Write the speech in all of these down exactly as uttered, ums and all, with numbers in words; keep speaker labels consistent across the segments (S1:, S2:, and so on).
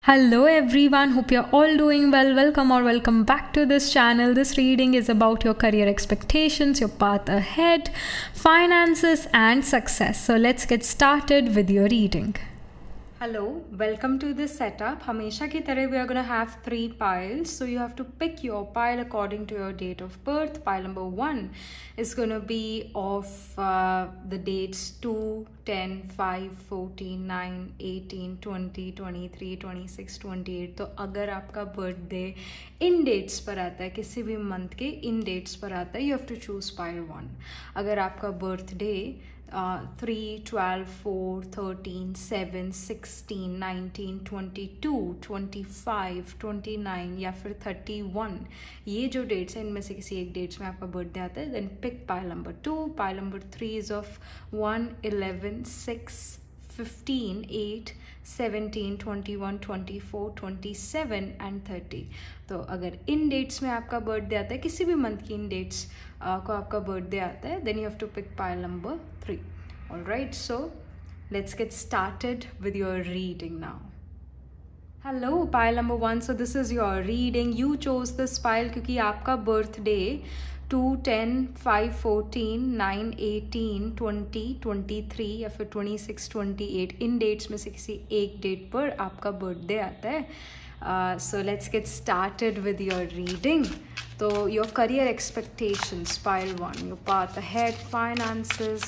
S1: Hello everyone, hope you're all doing well. Welcome or welcome back to this channel. This reading is about your career expectations, your path ahead, finances and success. So let's get started with your reading. Hello, welcome to this setup. Hamesha ki tarah we are going to have three piles. So you have to pick your pile according to your date of birth. Pile number one is going to be of uh, the dates two, ten, five, fourteen, nine, eighteen, twenty, twenty-three, twenty-six, twenty-eight. तो अगर आपका birthday in dates पर आता है, किसी भी month के इन dates पर आता है, you have to choose pile one. अगर आपका birthday Uh, three, twelve, four, thirteen, seven, sixteen, nineteen, twenty-two, twenty-five, twenty-nine या फिर thirty-one, ये जो डेट्स हैं इनमें से किसी एक डेट्स में आपका बर्थडे आता है, then pick pile number two. Pile number three is of one, eleven, six, fifteen, eight, seventeen, twenty-one, twenty-four, twenty-seven and thirty. तो अगर इन डेट्स में आपका बर्थडे आता है, किसी भी मंथ की इन डेट्स uh, को आपका बर्थडे आता है, then you have to pick pile number three. All right, so let's get started with your reading now. Hello, pile number one. So this is your reading. You chose this pile क्योंकि आपका birthday two, ten, five, fourteen, nine, eighteen, twenty, twenty-three या फिर twenty-six, twenty-eight इन dates में से किसी एक date पर आपका बर्थडे आता है. Uh, so let's get started with your reading. So your career expectations, pile one, your path ahead, finances.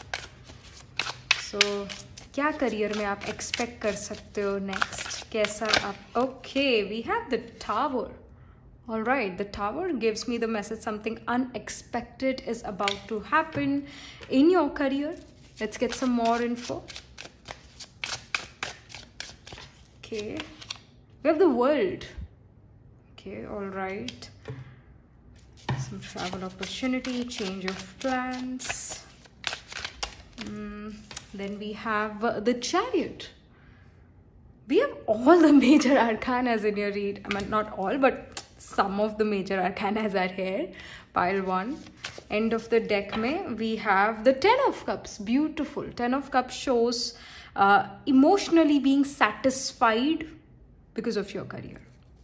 S1: So क्या करियर में आप एक्सपेक्ट कर सकते हो नेक्स्ट, कैसा आप. Okay, we have the tower. All right, the tower gives me the message something unexpected is about to happen in your career. Let's get some more info. Okay, we have the world. Okay, all right. Some travel opportunity, change of plans. Mm, then we have uh, the chariot. We have all the major arcanas in your read. I mean, not all, but some of the major arcanas are here. Pile one. End of the deck mein we have the ten of cups. Beautiful. ten of cups shows uh, emotionally being satisfied because of your career.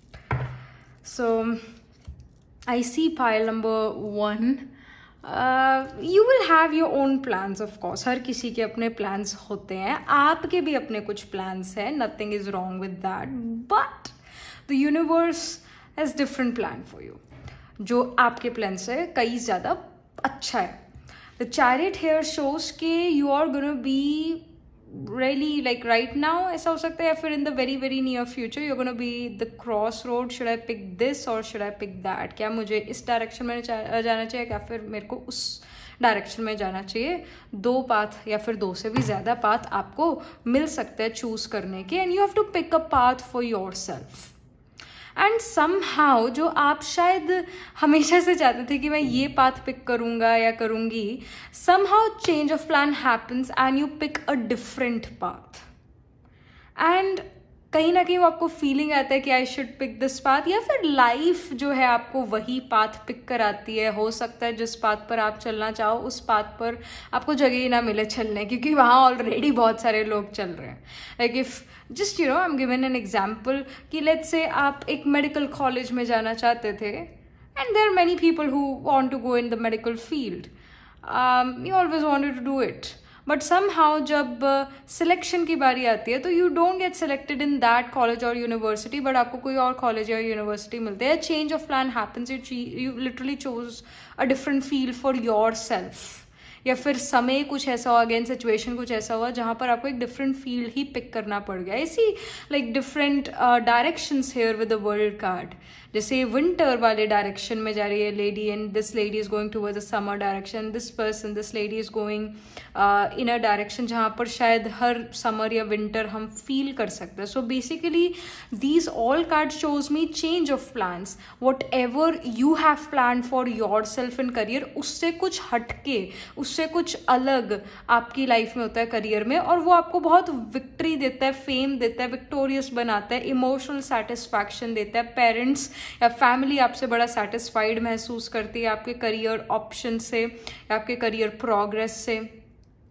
S1: So I see pile number one. Uh, you will have your own plans, of course. हर किसी के अपने plans होते हैं, आपके भी अपने कुछ plans हैं. Nothing is wrong with that. But the universe has different plan for you. जो आपके plan से कई ज़्यादा अच्छा है. The chariot here shows कि you are gonna be really like right now ऐसा हो सकता है, या फिर in the very very near future you're gonna be the crossroad. Should I pick this or should I pick that? क्या मुझे इस डायरेक्शन में जाना चाहिए या फिर मेरे को उस डायरेक्शन में जाना चाहिए? दो पाथ या फिर दो से भी ज़्यादा पाथ आपको मिल सकते हैं चूज करने के, and you have to pick a path for yourself. And somehow जो आप शायद हमेशा से चाहते थे कि मैं ये पाथ पिक करूंगा या करूंगी, somehow change of plan happens and you pick a different path. And कहीं ना कहीं वो आपको फीलिंग आता है कि I should pick this path, या फिर लाइफ जो है आपको वही पाथ पिक कराती है. हो सकता है जिस पाथ पर आप चलना चाहो उस पाथ पर आपको जगह ही ना मिले चलने, क्योंकि वहाँ ऑलरेडी बहुत सारे लोग चल रहे हैं. Like if just you know I am given an example कि लेट्स से आप एक मेडिकल कॉलेज में जाना चाहते थे, and there are many people who want to go in the medical field. You always wanted to do it, but somehow जब selection uh, की बारी आती है तो you don't get selected in that college और यूनिवर्सिटी, बट आपको कोई और कॉलेज या यूनिवर्सिटी मिलते हैं. Change of plan happens. You literally chose a different field for yourself, या फिर समय कुछ ऐसा हुआ, अगेन सिचुएशन कुछ ऐसा हुआ जहां पर आपको एक डिफरेंट फील्ड ही पिक करना पड़ गया. इसी like different directions here with the world card. जैसे विंटर वाले डायरेक्शन में जा रही है lady, and this lady is going towards the summer direction. This person, this lady is going in a direction जहां पर शायद हर समर या विंटर हम फील कर सकते हैं. So basically these all card shows me change of plans. Whatever you have plan for yourself in career, उससे कुछ हटके, उससे कुछ अलग आपकी लाइफ में होता है करियर में, और वो आपको बहुत विक्ट्री देता है, फेम देता है, विक्टोरियस बनाता है, इमोशनल सेटिस्फैक्शन देता है. पेरेंट्स या फैमिली आपसे बड़ा सेटिस्फाइड महसूस करती है आपके करियर ऑप्शन से, आपके करियर प्रोग्रेस से.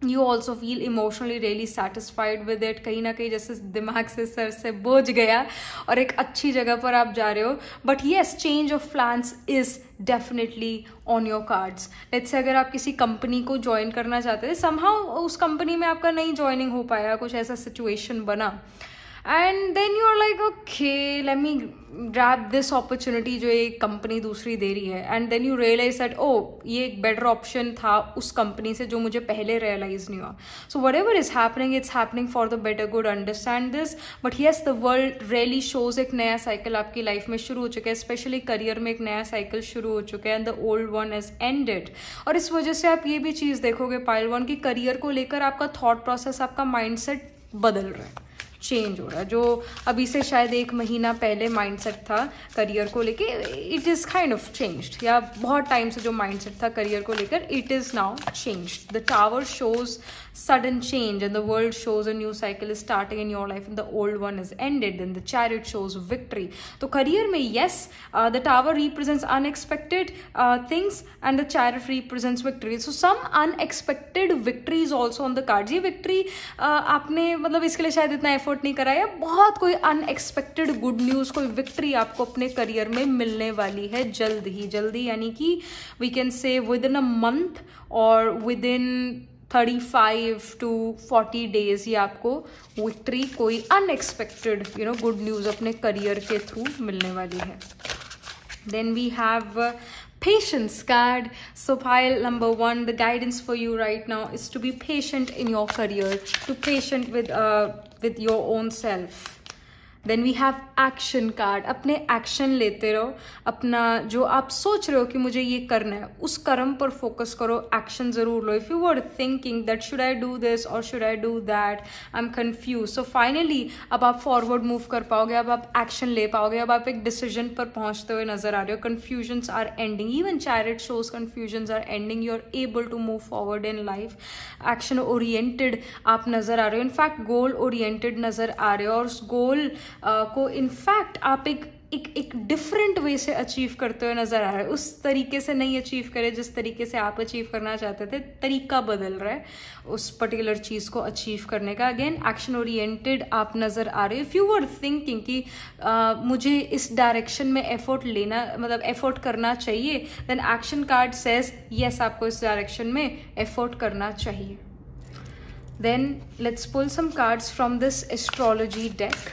S1: You also feel emotionally really satisfied with it, कहीं ना कहीं जैसे दिमाग से सर से बोझ गया और एक अच्छी जगह पर आप जा रहे हो. But yes, change of plans is definitely on your cards. Let's say अगर आप किसी कंपनी को ज्वाइन करना चाहते थे, समहाउ उस कंपनी में आपका नहीं ज्वाइनिंग हो पाया, कुछ ऐसा सिचुएशन बना, and then you are like okay let me grab this opportunity जो एक कंपनी दूसरी दे रही है, and then you realise that oh ये एक बेटर ऑप्शन था उस कंपनी से जो मुझे पहले रियलाइज नहीं हुआ. So whatever is happening, it's happening for the better good, understand this. But yes, the world really shows एक नया साइकिल आपकी लाइफ में शुरू हो चुका है, स्पेशली करियर में एक नया साइकिल शुरू हो चुका है, and the old one is ended. और इस वजह से आप ये भी चीज देखोगे पाइल वन की करियर को लेकर आपका थॉट प्रोसेस, आपका माइंडसेट बदल रहा है, चेंज हो रहा है. जो अभी से शायद एक महीना पहले माइंडसेट था करियर को लेके, it is kind of changed. या बहुत टाइम से जो माइंडसेट था करियर को लेकर, it is now changed. The tower shows sudden change and the world shows a new cycle is starting in your life and the old one is ended. Then the chariot shows victory. तो career में yes, uh, the tower represents unexpected uh, things and the chariot represents victory. So some unexpected victories also on the cards. ये victory uh, आपने मतलब इसके लिए शायद इतना effort नहीं करा है, बहुत कोई unexpected good news, कोई victory आपको अपने career में मिलने वाली है जल्द ही. जल्दी यानी कि we can say within a month or within thirty-five to forty days ये आपको विक्ट्री, कोई unexpected you know good news अपने करियर के थ्रू मिलने वाली है. Then we have patience card. So pile number one, the guidance for you right now is to be patient in your career, to patient with uh with your own self. Then we have action card. अपने action लेते रहो, अपना जो आप सोच रहे हो कि मुझे ये करना है उस कर्म पर फोकस करो, एक्शन जरूर लो. If you were thinking that should I do this और should I do that, I am confuse, so finally अब आप फॉरवर्ड मूव कर पाओगे, अब आप एक्शन ले पाओगे, अब आप एक डिसीजन पर पहुंचते हुए नजर आ रहे हो. Confusions are ending, even chariot shows confusions are ending, you are able to move forward in life. Action oriented आप नजर आ रहे हो, इनफैक्ट गोल ओरिएंटेड नजर आ रहे हो, और उस गोल Uh, को इनफैक्ट आप एक एक एक डिफरेंट वे से अचीव करते हुए नजर आ रहा है. उस तरीके से नहीं अचीव करे जिस तरीके से आप अचीव करना चाहते थे, तरीका बदल रहा है उस पर्टिकुलर चीज को अचीव करने का. अगेन एक्शन ओरिएंटेड आप नजर आ रहे हो. इफ यू वर थिंकिंग कि uh, मुझे इस डायरेक्शन में एफर्ट लेना, मतलब एफर्ट करना चाहिए, then action card says yes, आपको इस डायरेक्शन में एफर्ट करना चाहिए. Then let's pull some cards from this astrology deck.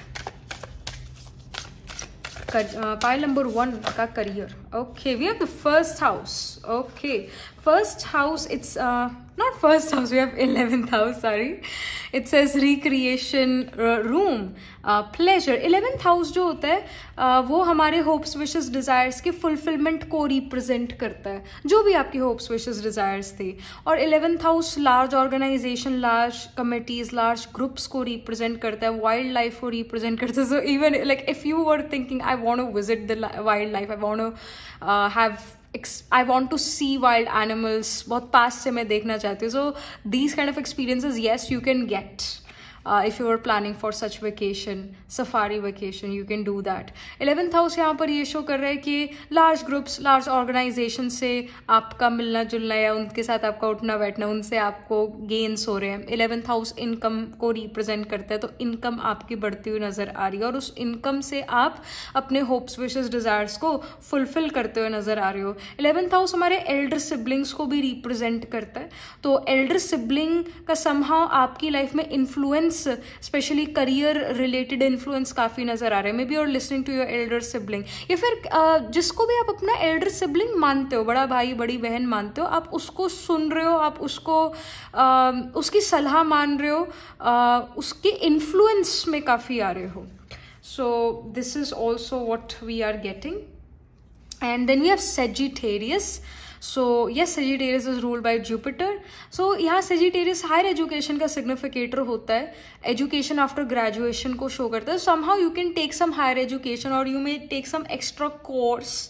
S1: Pile number one का career. Okay, we have the first house. Okay, first house, it's uh, not first house, we have eleventh house, sorry. It says recreation uh, room, uh, pleasure. eleventh house जो होता है uh, वो हमारे hopes, wishes, desires के fulfillment को represent करता है, जो भी आपकी hopes, wishes, desires थे. और eleventh house large organization, large committees, large groups को represent करता है, wild life को represent करता है. So even like if you were thinking I want to visit the wildlife, I want to uh, have I want to see wild animals, बहुत पास से मैं देखना चाहती हूँ. So these kind of experiences, yes, you can get. Uh, if you are planning for such vacation, safari vacation, you can do that. eleventh house यहाँ पर ये show कर रहा है कि large groups, large organization से आपका मिलना जुलना या उनके साथ आपका उठना बैठना, उनसे आपको gains हो रहे हैं. eleventh house income को represent करता है, तो income आपकी बढ़ती हुई नजर आ रही है, और उस income से आप अपने hopes, wishes, desires को fulfill करते हुए नजर आ रहे हो. eleventh house हमारे elder siblings को भी represent करता है, तो elder sibling का somehow आपकी life में influence, specially career related influence काफी नजर आ रहा है. Maybe you're listening to your elder sibling, या फिर uh, जिसको भी आप अपना एल्डर सिबलिंग मानते हो, बड़ा भाई बड़ी बहन मानते हो, आप उसको सुन रहे हो, आप उसको uh, उसकी सलाह मान रहे हो, uh, उसके इन्फ्लुएंस में काफी आ रहे हो. So this is also what we are getting. And then we have Sagittarius. So yes, Sagittarius is ruled by Jupiter. So यहाँ Sagittarius हायर एजुकेशन का सिग्निफिकेटर होता है, एजुकेशन आफ्टर ग्रेजुएशन को शो करता है. somehow you can take some higher education or you may take some extra course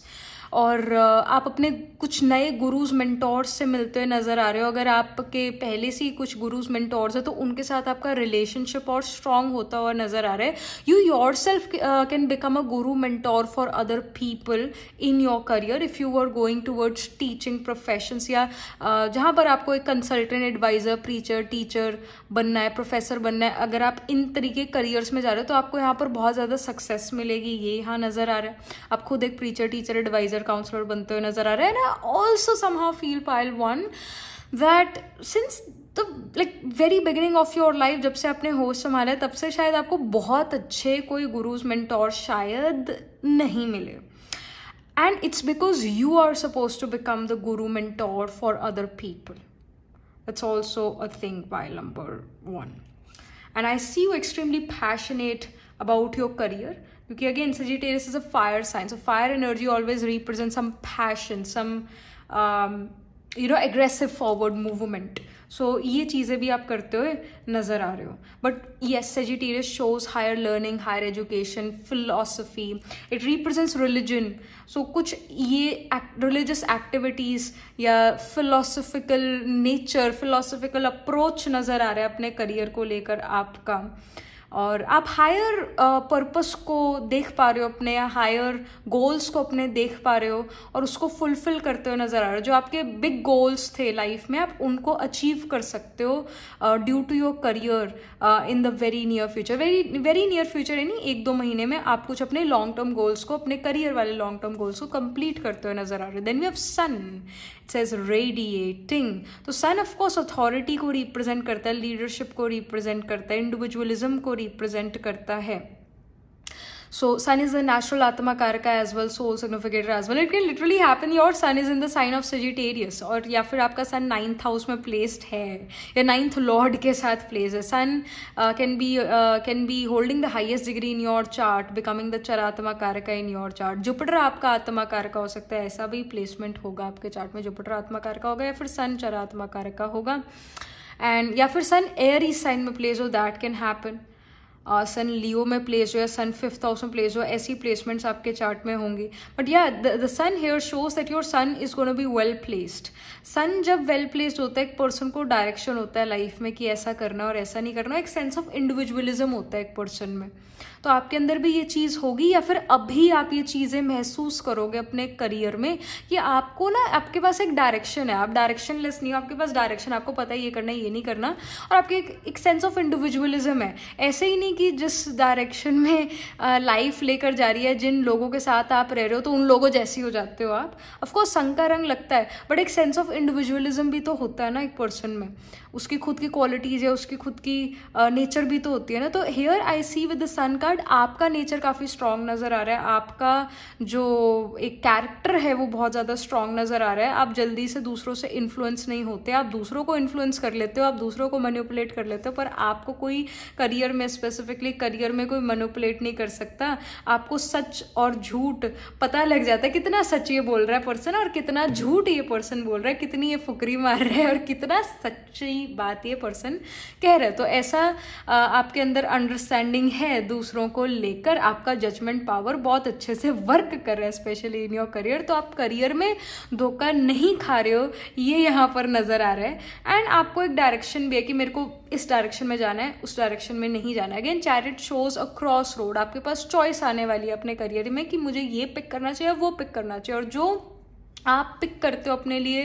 S1: और आप अपने कुछ नए गुरुज मेंटोर्स से मिलते हुए नजर आ रहे हो। अगर आपके पहले से ही कुछ गुरुज मेंटोर्स है तो उनके साथ आपका रिलेशनशिप और स्ट्रांग होता हुआ नजर आ रहा है। You yourself can become a guru mentor for other people in your career if you are going towards teaching professions, या uh, जहां पर आपको एक कंसल्टेंट, एडवाइजर, प्रीचर, टीचर बनना है, प्रोफेसर बनना है। अगर आप इन तरीके करियर्स में जा रहे हो तो आपको यहाँ पर बहुत ज्यादा सक्सेस मिलेगी, ये यहाँ नजर आ रहा है। आप खुद एक प्रीचर, टीचर, एडवाइजर, काउंसलर बनते हुए नजर आ रहे हैं ना। Also somehow feel pile one that since the like very beginning of your life, जब से आपने होश संभाला है तब से शायद आपको बहुत अच्छे कोई गुरुज मेंटोर शायद नहीं मिले। And it's because you are supposed to become the guru mentor for other people. That's also a thing by number one. And I see you extremely passionate about your career. Because again, Sagittarius is a fire sign. So fire energy always represents some passion, some um, you know, aggressive forward movement. So ये चीजें भी आप करते हुए नजर आ रहे हो। But yes, Sagittarius shows higher learning, higher education, philosophy. It represents religion. So कुछ ये religious activities या philosophical nature, philosophical approach नजर आ रहा है अपने करियर को लेकर आपका। और आप हायर पर्पस को देख पा रहे हो अपने, या हायर गोल्स को अपने देख पा रहे हो और उसको फुलफिल करते हुए नजर आ रहे हो। जो आपके बिग गोल्स थे लाइफ में, आप उनको अचीव कर सकते हो due to your career in the very near future. Very very near future यानी एक दो महीने में आप कुछ अपने लॉन्ग टर्म गोल्स को, अपने करियर वाले लॉन्ग टर्म गोल्स को कंप्लीट करते हुए नजर आ रहे हो। Then we have sun, it says radiating. तो सन ऑफ कोर्स अथॉरिटी को रिप्रेजेंट करता है, लीडरशिप को रिप्रेजेंट करता है, इंडिविजुअलिज्म को रिप्रेजेंट करता है। So sun is the natural atma karaka as well, soul significator as well. It can literally happen your sun is in the sign of Sagittarius, और या फिर आपका sun ninth house में placed है या ninth lord के साथ placed है। sun uh, can be uh, can be holding the highest degree in your chart, becoming the charatma karaka in your chart. Jupiter आपका आत्मा कारका हो सकता है, ऐसा भी placement होगा आपके चार्ट में। Jupiter आत्मा कारका होगा या फिर sun charatma कारका होगा। एंड या फिर sun Aries sign में place हो, that can happen। Sun uh, लियो में प्लेस हो या सन फिफ्थ हाउस में प्लेस हो, ऐसी प्लेसमेंट्स आपके चार्ट में होंगी। But yeah the sun here shows that your sun is gonna be well placed. Sun जब वेल प्लेस्ड होता है, एक पर्सन को डायरेक्शन होता है लाइफ में कि ऐसा करना और ऐसा नहीं करना, एक सेंस ऑफ इंडिविजुअलिज्म होता है एक पर्सन में। तो आपके अंदर भी ये चीज होगी, या फिर अभी आप ये चीजें महसूस करोगे अपने करियर में कि आपको ना, आपके पास एक डायरेक्शन है, आप डायरेक्शन लेस नहीं हो, आपके पास डायरेक्शन, आपको पता है ये करना है ये नहीं करना, और आपके एक, एक सेंस ऑफ इंडिविजुअलिज्म है। ऐसे ही नहीं कि जिस डायरेक्शन में लाइफ लेकर जा रही है, जिन लोगों के साथ आप रह रहे हो तो उन लोगों जैसी हो जाते हो आप। ऑफकोर्स सन का रंग लगता है, बट एक सेंस ऑफ इंडिविजुअलिज्म भी तो होता है ना एक पर्सन में, उसकी खुद की क्वालिटीज है, उसकी खुद की नेचर uh, भी तो होती है ना। तो here I see with the sun card आपका नेचर काफी स्ट्रांग नजर आ रहा है, आपका जो एक कैरेक्टर है वो बहुत ज्यादा स्ट्रांग नजर आ रहा है। आप जल्दी से दूसरों से इन्फ्लुएंस नहीं होते, आप दूसरों को इन्फ्लुएंस कर लेते हो, आप दूसरों को मैनिपुलेट कर लेते हो, पर आपको कोई करियर में, स्पेसिफिकली करियर में कोई मैनिपुलेट नहीं कर सकता। आपको सच और झूठ पता लग जाता है, कितना सच ये बोल रहा है पर्सन और कितना झूठ ये पर्सन बोल रहा है, कितनी ये फुकरी मार रहा है और कितना सच्ची बात ये पर्सन कह रहा है। तो ऐसा आपके अंदर अंडरस्टैंडिंग है दूसरों को लेकर, आपका जजमेंट पावर बहुत अच्छे से वर्क कर रहा है, स्पेशली इन योर करियर। तो आप करियर में धोखा नहीं खा रहे हो, ये यहाँ पर नजर आ रहा है। एंड आपको एक डायरेक्शन भी है कि मेरे को इस डायरेक्शन में जाना है, उस डायरेक्शन में नहीं जाना है। Again chariot shows a cross road, आपके पास चॉइस आने वाली है अपने करियर में कि मुझे ये पिक करना चाहिए, वो पिक करना चाहिए, और जो आप पिक करते हो अपने लिए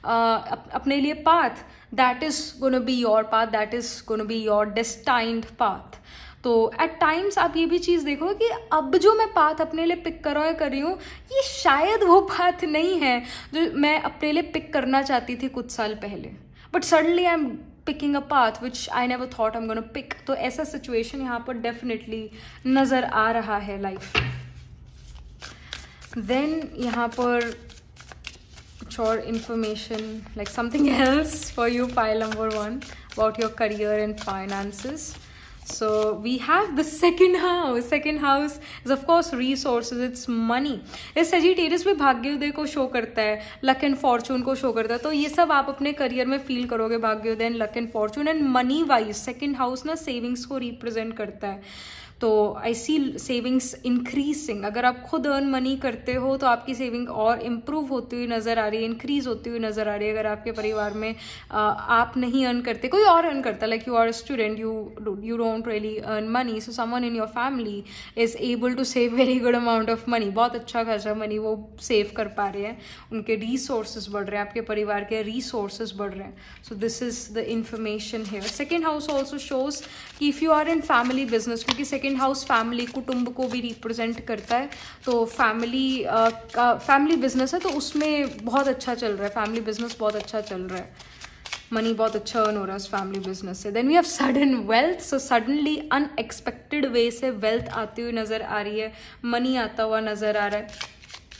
S1: uh, अपने लिए path, that is gonna be your path, that is gonna be your destined path. तो एट टाइम्स आप ये भी चीज देखो कि अब जो मैं पाथ अपने लिए पिक कर रहा कर रही हूँ, ये शायद वो पाथ नहीं है जो मैं अपने लिए पिक करना चाहती थी कुछ साल पहले, but suddenly I am picking a path which I never thought I am gonna pick. तो ऐसा सिचुएशन यहाँ पर डेफिनेटली नजर आ रहा है लाइफ। देन यहाँ पर कुछ और information, like something else for you, pile number one, about your career and finances. So we have the second house. Second house is of course resources, it's money. इस Sagittarius में भाग्योदय को show करता है, luck and fortune को show करता है। तो ये सब आप अपने करियर में फील करोगे, भाग्योदय and luck and fortune. And money wise second house ना सेविंग्स को रिप्रेजेंट करता है। तो आई सी सेविंग्स इंक्रीजिंग। अगर आप खुद अर्न मनी करते हो तो आपकी सेविंग और इम्प्रूव होती हुई नजर आ रही है, इंक्रीज होती हुई नजर आ रही है। अगर आपके परिवार में आ, आप नहीं अर्न करते, कोई और अर्न करता, like you are a student, you you don't really earn money, so someone in your family is able to save very good amount of money, बहुत अच्छा खासा मनी वो सेव कर पा रहे हैं, उनके रिसोर्सेज बढ़ रहे हैं, आपके परिवार के रिसोर्सेज बढ़ रहे हैं. So this is the information here. Second house also shows कि if you are in family business, क्योंकि सेकेंड हाउस फैमिली कुटुंब को भी रिप्रेजेंट करता है, तो फैमिली का फैमिली बिजनेस है तो उसमें बहुत अच्छा चल रहा है, फैमिली बिजनेस बहुत अच्छा चल रहा है, मनी बहुत अच्छा अर्न हो रहा है उस फैमिली बिजनेस से. Then we have sudden wealth. So suddenly unexpected way से वेल्थ आती हुई नजर आ रही है, मनी आता हुआ नजर आ रहा है.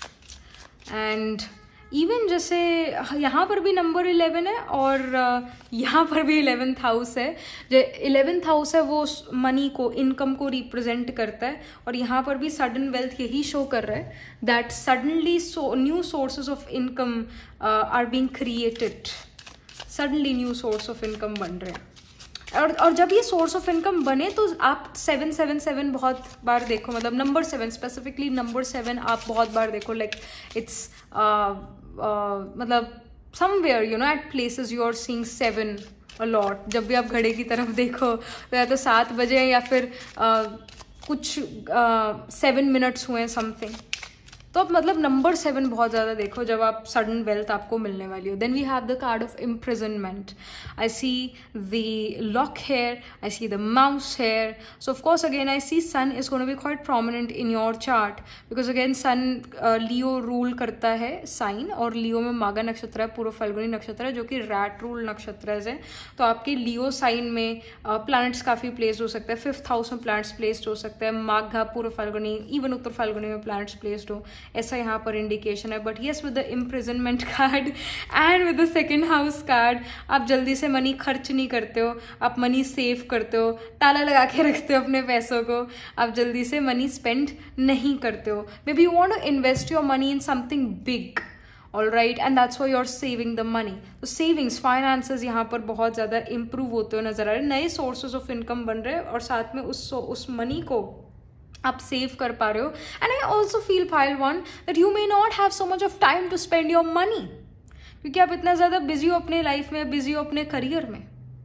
S1: एंड इवन जैसे यहाँ पर भी नंबर इलेवन है और यहाँ पर भी इलेवेंथ हाउस है. जो इलेवेंथ हाउस है वो मनी को, इनकम को रिप्रेजेंट करता है, और यहाँ पर भी सडन वेल्थ यही शो कर रहा है that suddenly so new sources of income are being created. Suddenly new source of income बन रहे हैं. और और जब ये सोर्स ऑफ इनकम बने तो आप सेवन सेवन सेवन बहुत बार देखो, मतलब number seven, specifically number seven आप बहुत बार देखो. लाइक इट्स मतलब somewhere you know at places you are seeing seven a lot. जब भी आप घड़ी की तरफ देखो तो या तो सात बजे या फिर uh, कुछ सेवन uh, मिनट्स हुए समथिंग, तो आप मतलब नंबर सेवन बहुत ज्यादा देखो जब आप सडन वेल्थ आपको मिलने वाली हो. Then we have the card of imprisonment. I see the lock here, I see the mouse here. So of course again I see sun is gonna be quite prominent in your chart, because again sun Leo rule करता है sign, और लियो में मागा नक्षत्र है, पूर्व फाल्गुनी नक्षत्र है, जो कि रैट रूल नक्षत्र है. तो आपके लियो साइन में प्लैनेट्स uh, काफी प्लेस्ड हो सकता है. फिफ्थ हाउस में प्लैनेट्स प्लेस्ड हो सकता है, माघा, पूर्व फाल्गुनी, इवन उत्तर फाल्गुनी में प्लैनेट्स प्लेस्ड हो, ऐसा यहाँ पर इंडिकेशन है. But yes, with the imprisonment card and with the second house card, आप जल्दी से मनी खर्च नहीं करते हो, आप मनी सेव करते हो, ताला लगा के रखते हो अपने पैसों को, आप जल्दी से मनी स्पेंड नहीं करते हो. Maybe you want to invest your money in something big, all right, and that's why you are saving the money. तो सेविंग्स, फाइनेंसेस यहाँ पर बहुत ज्यादा इंप्रूव होते हुए नजर आ रहे हैं, नए सोर्सेज ऑफ इनकम बन रहे हैं, और साथ में उस उस मनी को आप सेव कर पा रहे हो. And I also feel pile one that you may not have so much of time to spend your money, क्योंकि आप इतना ज्यादा बिजी हो अपने लाइफ में, बिजी हो अपने करियर में.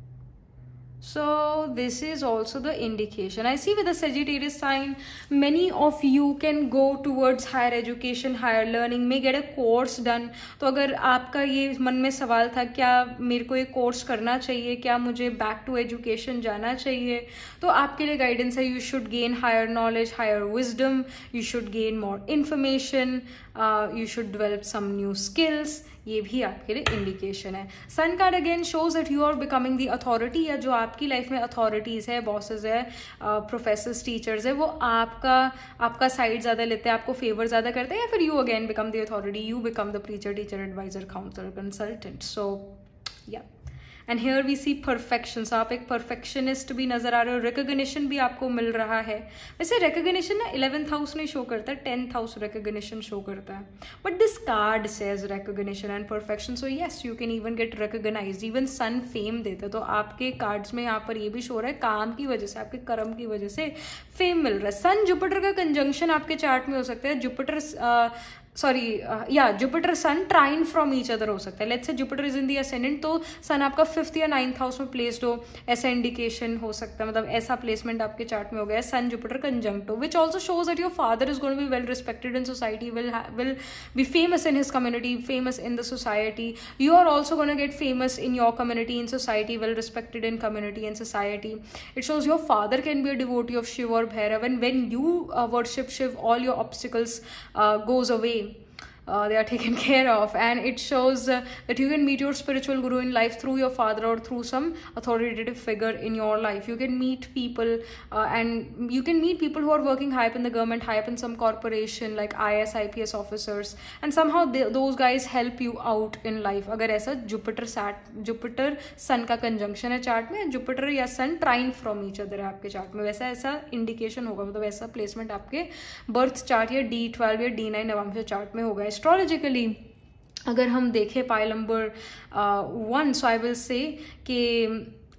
S1: So this is also the indication. I see with the Sagittarius sign, many of you can go towards higher education, higher learning, may get a course done. तो अगर आपका ये मन में सवाल था क्या मेरे को ये कोर्स करना चाहिए, क्या मुझे बैक टू एजुकेशन जाना चाहिए, तो आपके लिए गाइडेंस है. You should gain higher knowledge, higher wisdom, you should gain more information, you should develop some new skills. ये भी आपके लिए इंडिकेशन है. Sun card again shows that you are becoming the authority, या जो आपकी लाइफ में अथॉरिटीज है, बॉसेस है, प्रोफेसर्स, टीचर्स है, वो आपका आपका साइड ज्यादा लेते हैं, आपको फेवर ज्यादा करते हैं, या फिर you again become the authority, you become the preacher, teacher, adviser, counsellor, consultant. So या and here we see perfection. आप एक परफेक्शनिस्ट भी नजर आ रहे हो, रिकॉग्निशन भी आपको मिल रहा है. वैसे रिकॉग्निशन ना इलेवेंथ हाउस नहीं शो करता है, टेंथ हाउस रिकॉग्निशन शो करता है, but this card says recognition and perfection. So yes, you can even get recognised, even sun fame देते. तो आपके कार्ड्स में यहाँ पर ये भी शो रहा है काम की वजह से, आपके कर्म की वजह से फेम मिल रहा है. सन जुपिटर का कंजंक्शन आपके चार्ट में हो सकता है. जुपिटर सॉरी या Jupiter sun trine from each other हो सकता है. Let's say Jupiter is in the ascendant, तो सन आपका फिफ्थ या नाइन्थ हाउस में प्लेस्ड हो, ऐसा इंडिकेशन हो सकता है, मतलब ऐसा प्लेसमेंट आपके चार्ट में हो गया है, sun Jupiter conjunct, which also shows that your father is going to be well respected in society, will will be famous in his community, famous in the society. You are also going to get famous in your community, in society, well respected in community and society. It shows your father can be a devotee of Shiva और Bhairav, and when you worship Shiva, all your obstacles goes away. Uh, they are taken care of, and it shows uh, that you can meet your spiritual guru in life through your father or through some authoritative figure in your life. You can meet people uh, and you can meet people who are working high up in the government, high up in some corporation like I A S, I P S officers, and somehow they, those guys help you out in life. अगर ऐसा Jupiter sat Jupiter Sun का conjunction है chart में, Jupiter या Sun trine from each other है आपके chart में, वैसा ऐसा इंडिकेशन होगा, मतलब ऐसा प्लेसमेंट आपके बर्थ चार्ट या डी ट्वेल्व या डी नाइन नवंबर चार्ट में होगा. एस्ट्रोलॉजिकली अगर हम देखें pile number one, so I will say कि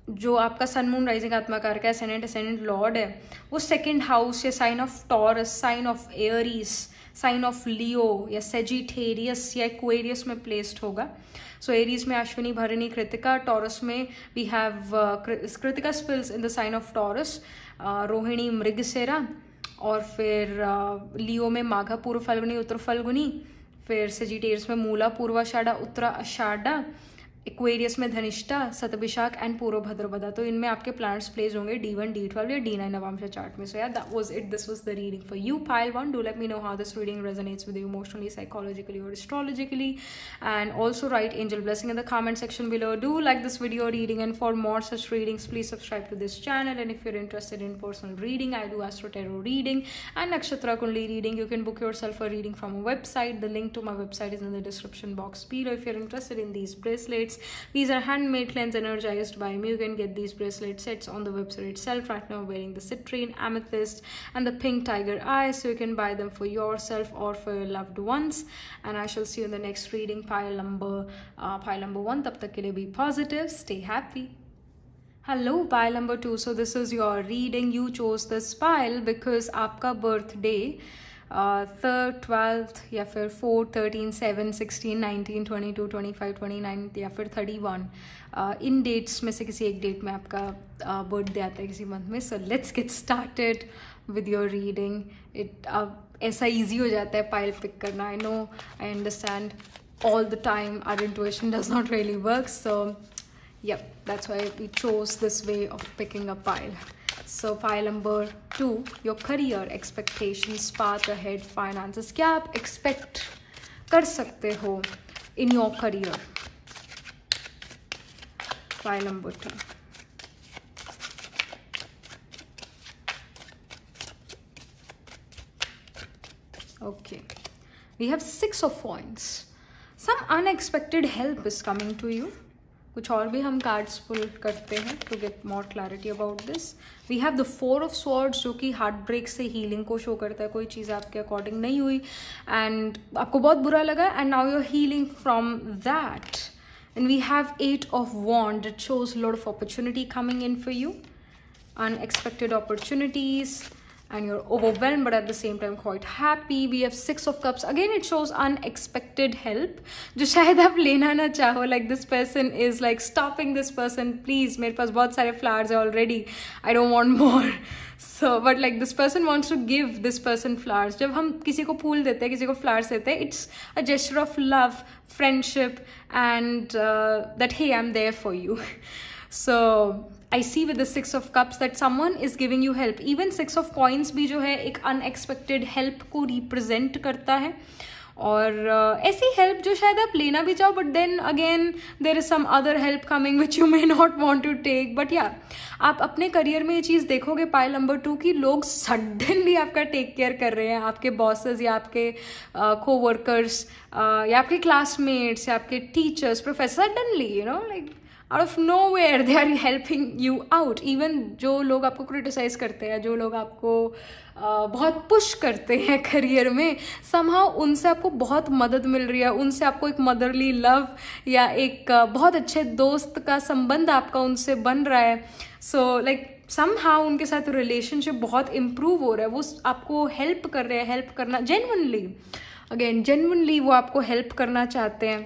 S1: जो आपका सन मून राइजिंग आत्माकार का एसेंडेंट एसेंडेंट लॉर्ड है वो सेकंड हाउस या sign of Taurus, sign of Aries, sign of Leo या सेजिटेरियस या एक्वेरियस में प्लेस्ड होगा. सो एरीज में अश्विनी, भरणी, कृतिका. टॉरस में we have Krittika spills in the sign of Taurus, Rohini, Mrigashira. और फिर लियो में माघा, पूर्व फाल्गुनी, उत्तर फाल्गुनी. फिर सेजिटेरियस में मूला, पूर्वाषाढ़ा, उत्तरा आषाढ़ा. एक्वेरियस में धनिष्ठा, शतभिषाख एंड पूर्व भद्रपदा. तो इनमें आपके प्लैनेट्स प्लेस होंगे डी वन, डी ट्वेल्व या डी नाइन नवांश चार्ट में. सो या that was it. This was the reading for you pile one. Do let me know how this reading resonates with you emotionally, psychologically or astrologically, and also write angel blessing in the comment section below. Do like this video reading, and for more such readings please subscribe to this channel. And if you're interested in personal reading, I do astro tarot reading and nakshatra kundali reading. You can book yourself a reading from a website. The link to my website is in the description box below. If you're interested in these bracelets, these are handmade, cleansed, energized by me. You can get these bracelet sets on the website itself. Right now I'm wearing the citrine, amethyst and the pink tiger eye, so you can buy them for yourself or for your loved ones. And I shall see you in the next reading, pile number uh, pile number one. Tab tak ke liye be positive, stay happy. Hello pile number two. So this is your reading. You chose this pile because आपका birthday third, twelfth या फिर four, thirteen, seven, sixteen, nineteen, twenty two, twenty five, twenty nine या फिर thirty one, इन dates में से किसी एक date में आपका बर्थडे uh, आता है किसी मंथ में. So let's get started with your reading. It अब ऐसा ईजी हो जाता है पाइल पिक करना. I know, I understand all the time our intuition does not really work, so yep, that's why we chose this way of picking a pile. So pile number two, your career expectations, path ahead, finances. क्या आप expect कर सकते हो in your career? Pile number two. Okay, we have six of wands. Some unexpected help is coming to you. कुछ और भी हम cards pull करते हैं to get more clarity about this. We have the four of swords जो कि heartbreak से healing को शो करता है. कोई चीज़ आपके अकॉर्डिंग नहीं हुई एंड आपको बहुत बुरा लगा and now you are healing from that. And we have eight of wands. It shows lot of opportunity coming in for you, unexpected opportunities, and you're overwhelmed but at the same time quite happy. We have six of cups. Again it shows unexpected help जो शायद आप लेना ना चाहो. Like this person is like stopping this person, please मेरे पास बहुत सारे flowers है already, I don't want more. So but like this person wants to give this person flowers. जब हम किसी को फूल देते हैं, किसी को flowers देते हैं, it's a gesture of love, friendship and uh, that hey I'm there for you. So I see with the six of cups that someone is giving you help. Even six of coins भी जो है एक unexpected help को represent करता है. और uh, ऐसी help जो शायद आप लेना भी चाहो but then again there is some other help coming which you may not want to take. But yeah, आप अपने करियर में ये चीज़ देखोगे पाइल नंबर टू की लोग सडनली आपका टेक केयर कर रहे हैं. आपके बॉसेस या आपके को वर्कर्स या आपके क्लासमेट्स या आपके teachers, professor, suddenly you know like out of nowhere they are helping you out. even जो लोग आपको क्रिटिसाइज करते हैं, जो लोग आपको uh, बहुत पुश करते हैं करियर में, somehow उनसे आपको बहुत मदद मिल रही है. उनसे आपको एक मदरली लव या एक uh, बहुत अच्छे दोस्त का संबंध आपका उनसे बन रहा है. सो लाइक somehow उनके साथ रिलेशनशिप बहुत इम्प्रूव हो रहा है. वो आपको हेल्प कर रहे हैं, हेल्प करना जेन्युइनली, अगेन जेन्युइनली वो आपको हेल्प करना चाहते हैं,